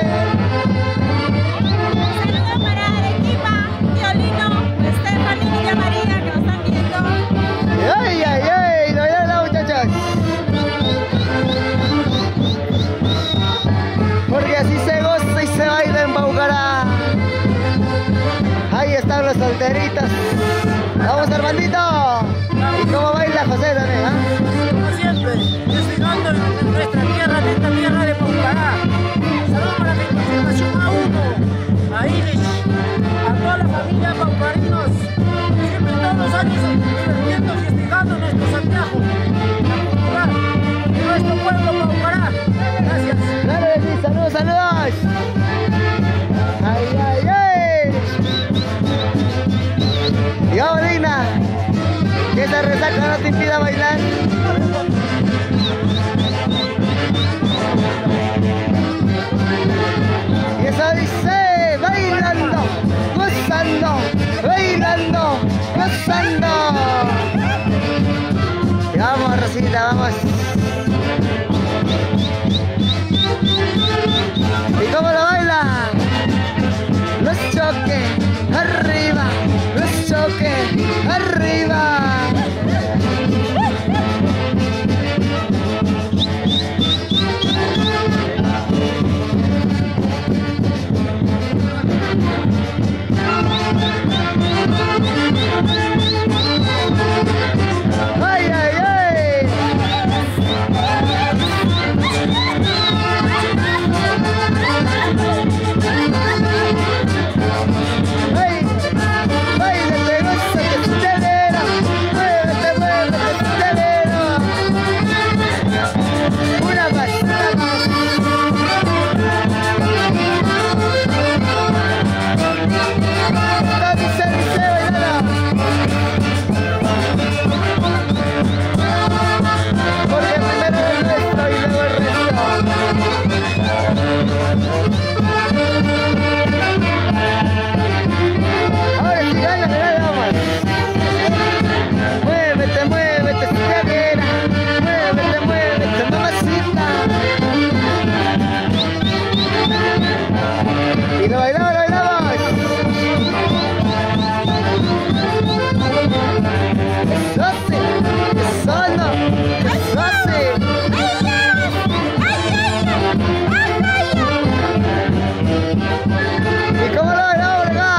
Saludos para Arequipa, Violino, Stephanie y María que nos están viendo. ¡Ay, ay, ay! ¡No, ya no, muchachos! Porque así se goza y se baila en Paucará. Ahí están los solteritos. ¡Vamos, Armandito! ¿Y cómo baila José también, ah? Como siempre, desfilando en nuestra tierra, en esta tierra de Paucará. Saludos para la felicitación a uno, a Iris, a toda la familia paucarinos, siempre todos los años divirtiendo, festejando nuestro Santiago, la cultura de nuestro pueblo Paucará. Gracias. ¡Claro que sí! ¡Saludos, saludos! ¡Ay, ay, ay! Y vamos, Digna, que esa resaca no te impida bailar. Y eso dice, bailando, gozando, bailando, vamos. ¿Y cómo lo baila? Los choques arriba, los choques arriba. Ay, ay, ay. Ay, báilate, gózate, chileno. Muévete, muévete, chileno. Una más, una más. Dice, dice, bailala. Porque primero el nuestro y luego el resto. Ahora sí, dale, dale, vamos. Muévete, muévete, ciudadera. Muévete, muévete, mamacita. Y lo bailamos, lo bailamos. Eso sí, eso no, eso sí. ¿Y cómo lo bailamos, acá?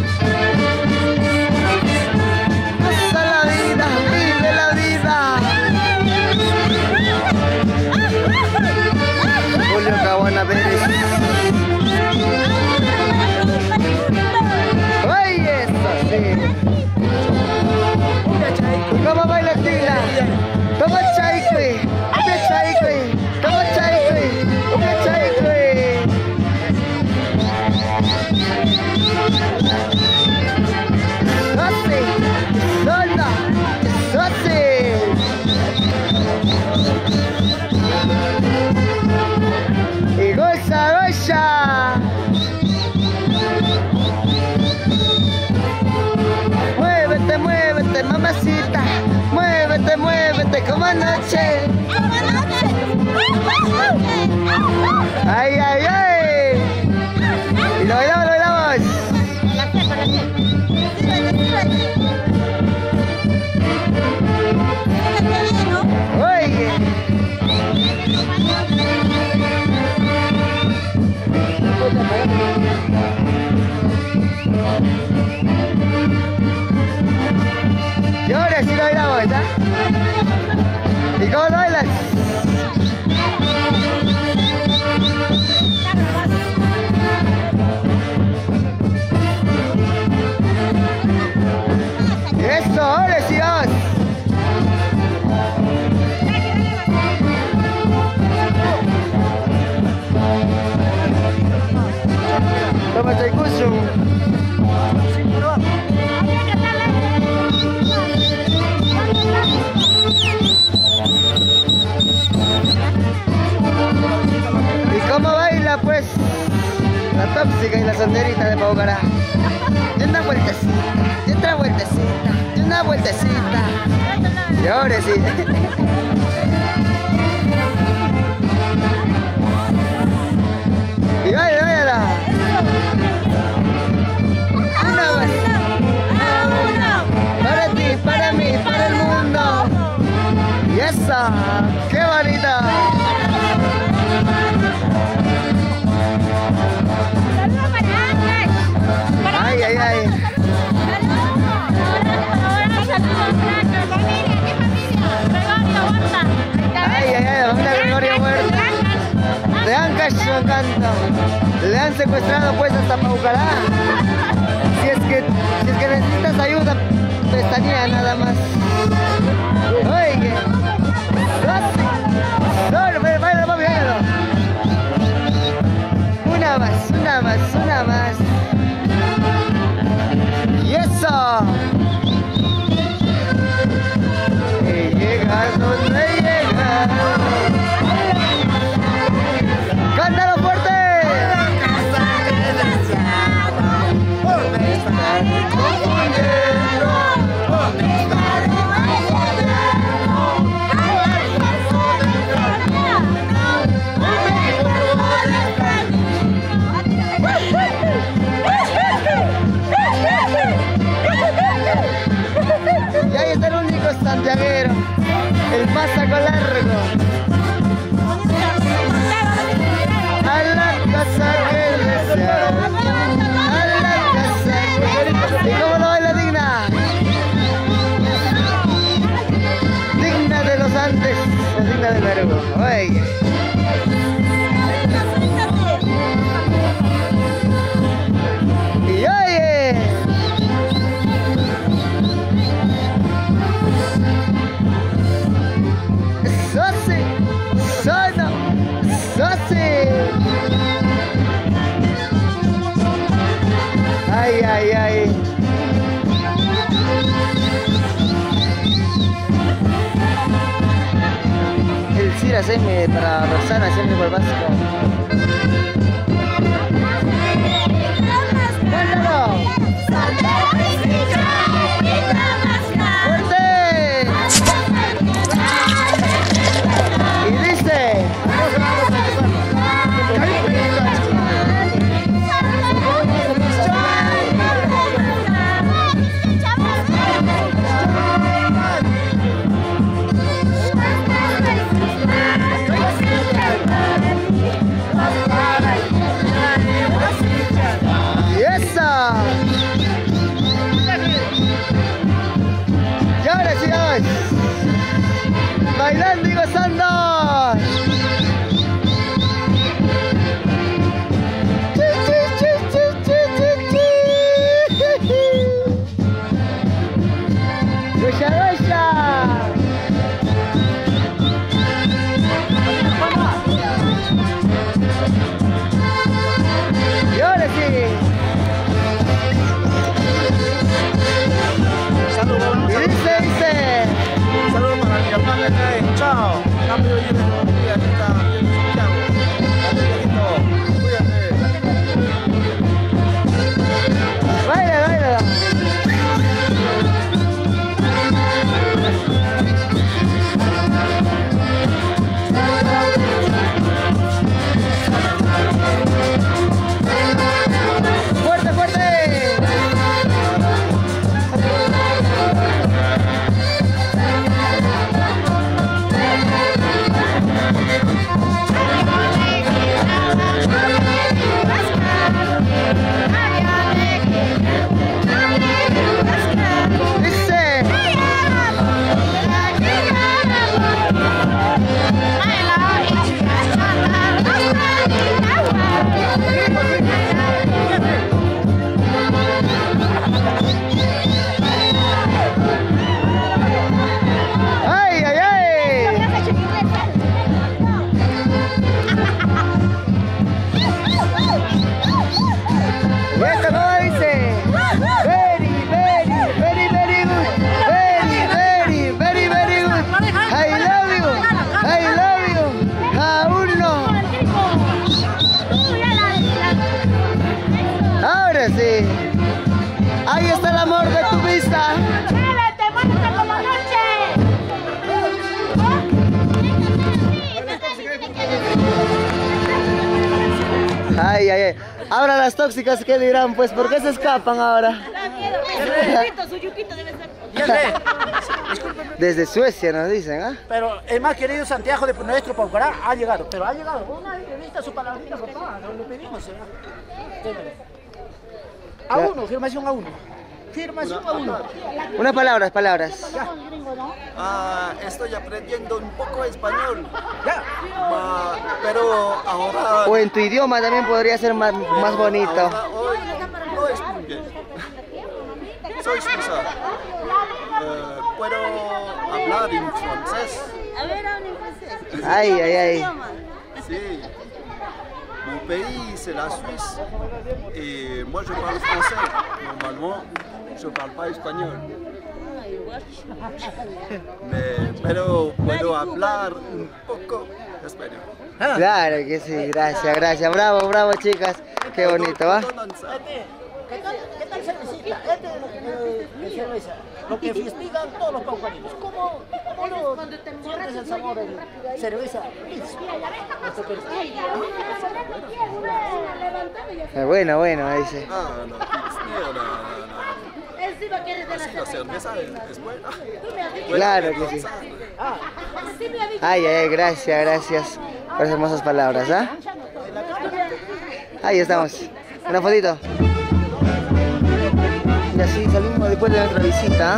Pasa la vida, vive la vida. Julio Caguana Pérez. ¡Ay, eso sí! ¿Cómo baila Tila? ¿Cómo chaique? ¿Cómo chaique? ¿Cómo chaique? ¿Cómo chaique? ¡Sote! ¡Sola! ¡Sote! ¡Y goza, goza! Muévete, muévete, mamacita. Muévete, muévete como anoche. Ay, ay, ay. Y lo bailamos, lo bailamos. Oye. Y ahora sí lo bailamos, ¿verdad? ¿Y cómo lo bailas? Eso, ahora sí vamos. Toma Chaicucho. ¿Y cómo baila pues la tóxica y la solterita de Paucará? De una vueltecita, de otra vueltecita, de una vueltecita. Y ahora sí. Y vaya, váyala. Una más. Para ti, para mí, para el mundo. Y esa, qué bonita. Ay, ay, ay. Ay, ay, ay, familia Gregorio Huerta. Le han cacho canto. Le han secuestrado pues hasta Paucará. Si es que, si es que necesitas ayuda, pestañea nada más. Oye. No, no, baila, papi, bailalo. Una más, una más, una más. Y eso. Y llegas donde llegas. ¡Cántalo fuerte! ¿Dónde está mi compañero? ¿Dónde está mi compañero? semi, para Roxana, semi por básico. ¡Cántalo! ¡Fuerte! Y dice... Bailando y gozando. Chi, chi, chi, chi, chi, chi, chi. Goya, goya. Y ahora sí. Saludos. Y dice, dice. Saludos para mi hermana acá en Chao. Cambio de vida, aquí está Santiago. Adiós, cuídate. Baila, baila. Fuerte, fuerte. Sí. Ahí está el amor de tu vista. Ay, ay, ay. Ahora las tóxicas, ¿qué dirán? Pues, ¿por qué se escapan ahora? Desde Suecia nos dicen, ¿ah? ¿eh? Pero el más querido Santiago de nuestro Paucará ha llegado, pero ha llegado. Una entrevista a su palabrita, papá, no lo pedimos, ¿eh? A uno, firmación a uno. Firmación a uno. Unas palabras, palabras. Ah, estoy aprendiendo un poco español. Ya. Ah, pero ahora... O en tu idioma también podría ser más, más bonito. Ahora, hoy no es muy bien. Soy suiza. Eh, ¿Puedo hablar en francés? A ver, habla en francés. Ay, ay, ay. Sí. Mon pays, c'est la Suisse. Et moi, je parle français. Normalement, je parle pas espagnol. Me, pero puedo hablar un poco español. Claro que sí, gracias, gracias. Bravo, bravo, chicas. Qué bonito, ¿va? ¿Qué tal, qué tal cervecita? Este es de cerveza. Lo que festigan todos los paucarinos. ¿Cómo, cómo lo sientes el sabor de cerveza? Es bueno, bueno, dice. Ah, no, no, no, no. Así la cerveza es, es buena. Claro que sí. Ay, ay, ay, gracias, gracias por esas hermosas palabras, ¿ah? Ahí estamos. Una fotito. Y así salimos después de nuestra visita.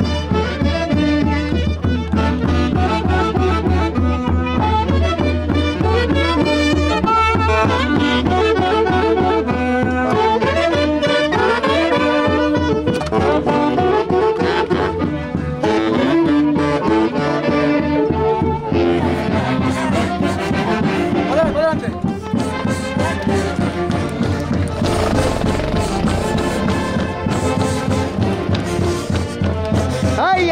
¡Ay!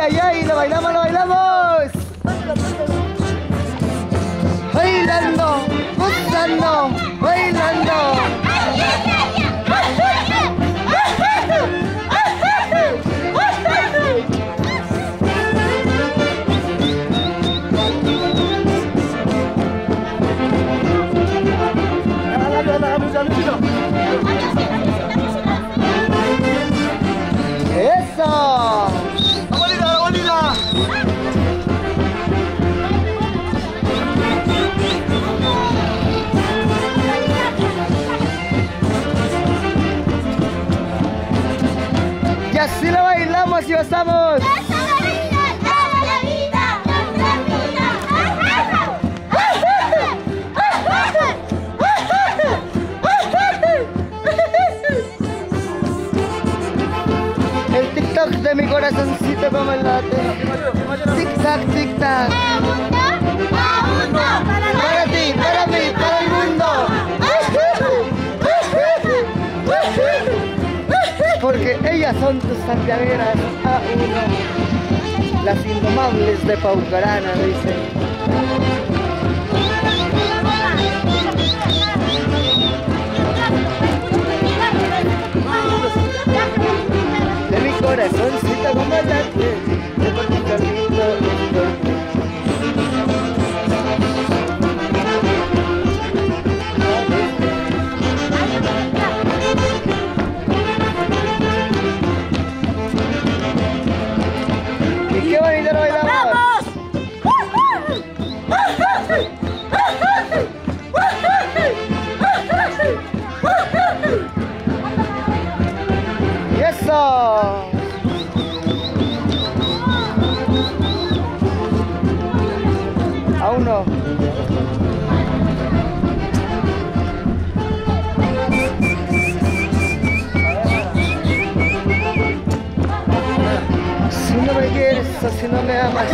así lo bailamos y gozamos. El TikTok de mi corazoncito como el late. Tic tac, tic tac. Para ti, para mí, para el mundo. Porque ellas son tus santiagueras a uno. Las indomables de Paucarana, dice. De mi corazoncito como el late, de por mi carrito estoy. ¿Y qué bonito lo bailamos? ¡Y eso! Aún no. Si no me quieres o si no me amas.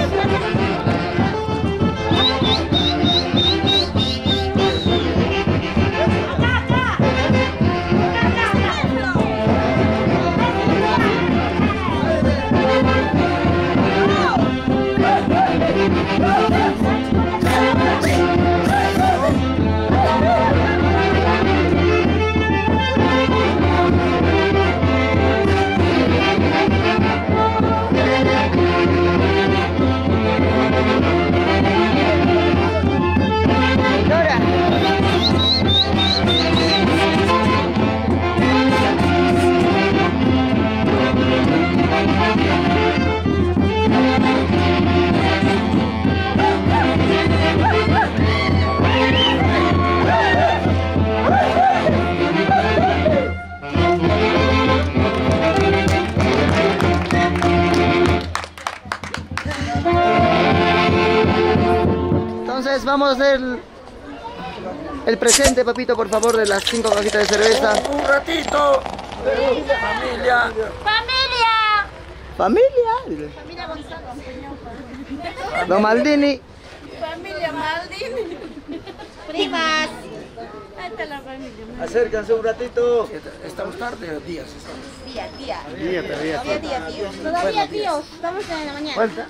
Entonces vamos a hacer el, el presente, papito, por favor, de las cinco cajitas de cerveza. Un ratito, familia. ¡Familia! ¿Familia? Familia Gonzalo. Don Maldini. Familia Maldini. Primas. Ahí está la familia. Acérquense un ratito. ¿Estamos tarde o días? Estamos. Día, día. Día, día. Todavía día, tíos. Todavía tíos. Estamos en la mañana. ¿Cuánta?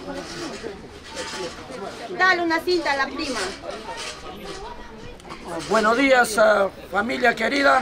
Dale una cinta a la prima. Buenos días, uh, familia querida.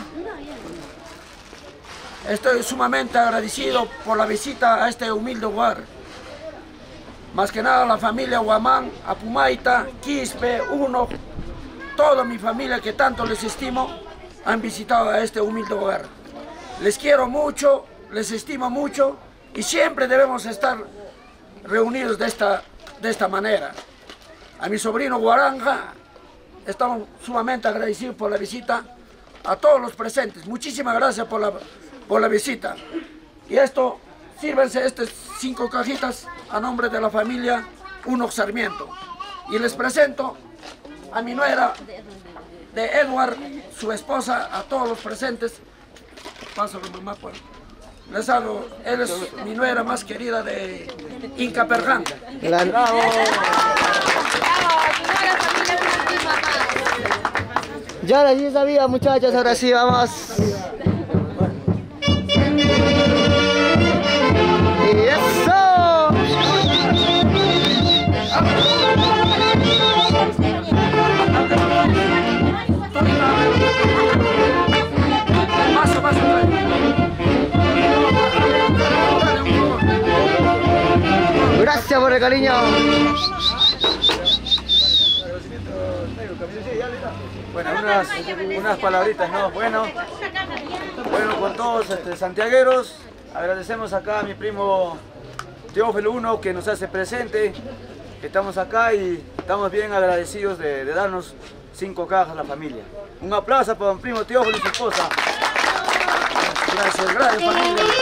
Estoy sumamente agradecido por la visita a este humilde lugar. Más que nada la familia Huamán, Apumaita, Quispe, Uno, toda mi familia que tanto les estimo, han visitado a este humilde hogar. Les quiero mucho, les estimo mucho y siempre debemos estar reunidos de esta, de esta manera. A mi sobrino Guaranja, estamos sumamente agradecidos por la visita. A todos los presentes, muchísimas gracias por la, por la visita. Y esto, sírvense estas cinco cajitas a nombre de la familia Uno Sarmiento. Y les presento a mi nuera de Edward, su esposa, a todos los presentes. Pásalo, mamá, pues. Les hago, él es mi nuera más querida de Inca Perján. La... ¡Bravo! Ya ahora sí sabía, muchachos, ahora sí vamos. ¡Y eso! Paso, paso, Gracias por el cariño. Bueno, unas, unas palabritas, ¿no? Bueno, bueno con todos este, santiagueros, agradecemos acá a mi primo Teófilo Uno que nos hace presente, que estamos acá y estamos bien agradecidos de, de darnos cinco cajas a la familia. Un aplauso para mi primo Teófilo y su esposa. Gracias, gracias familia.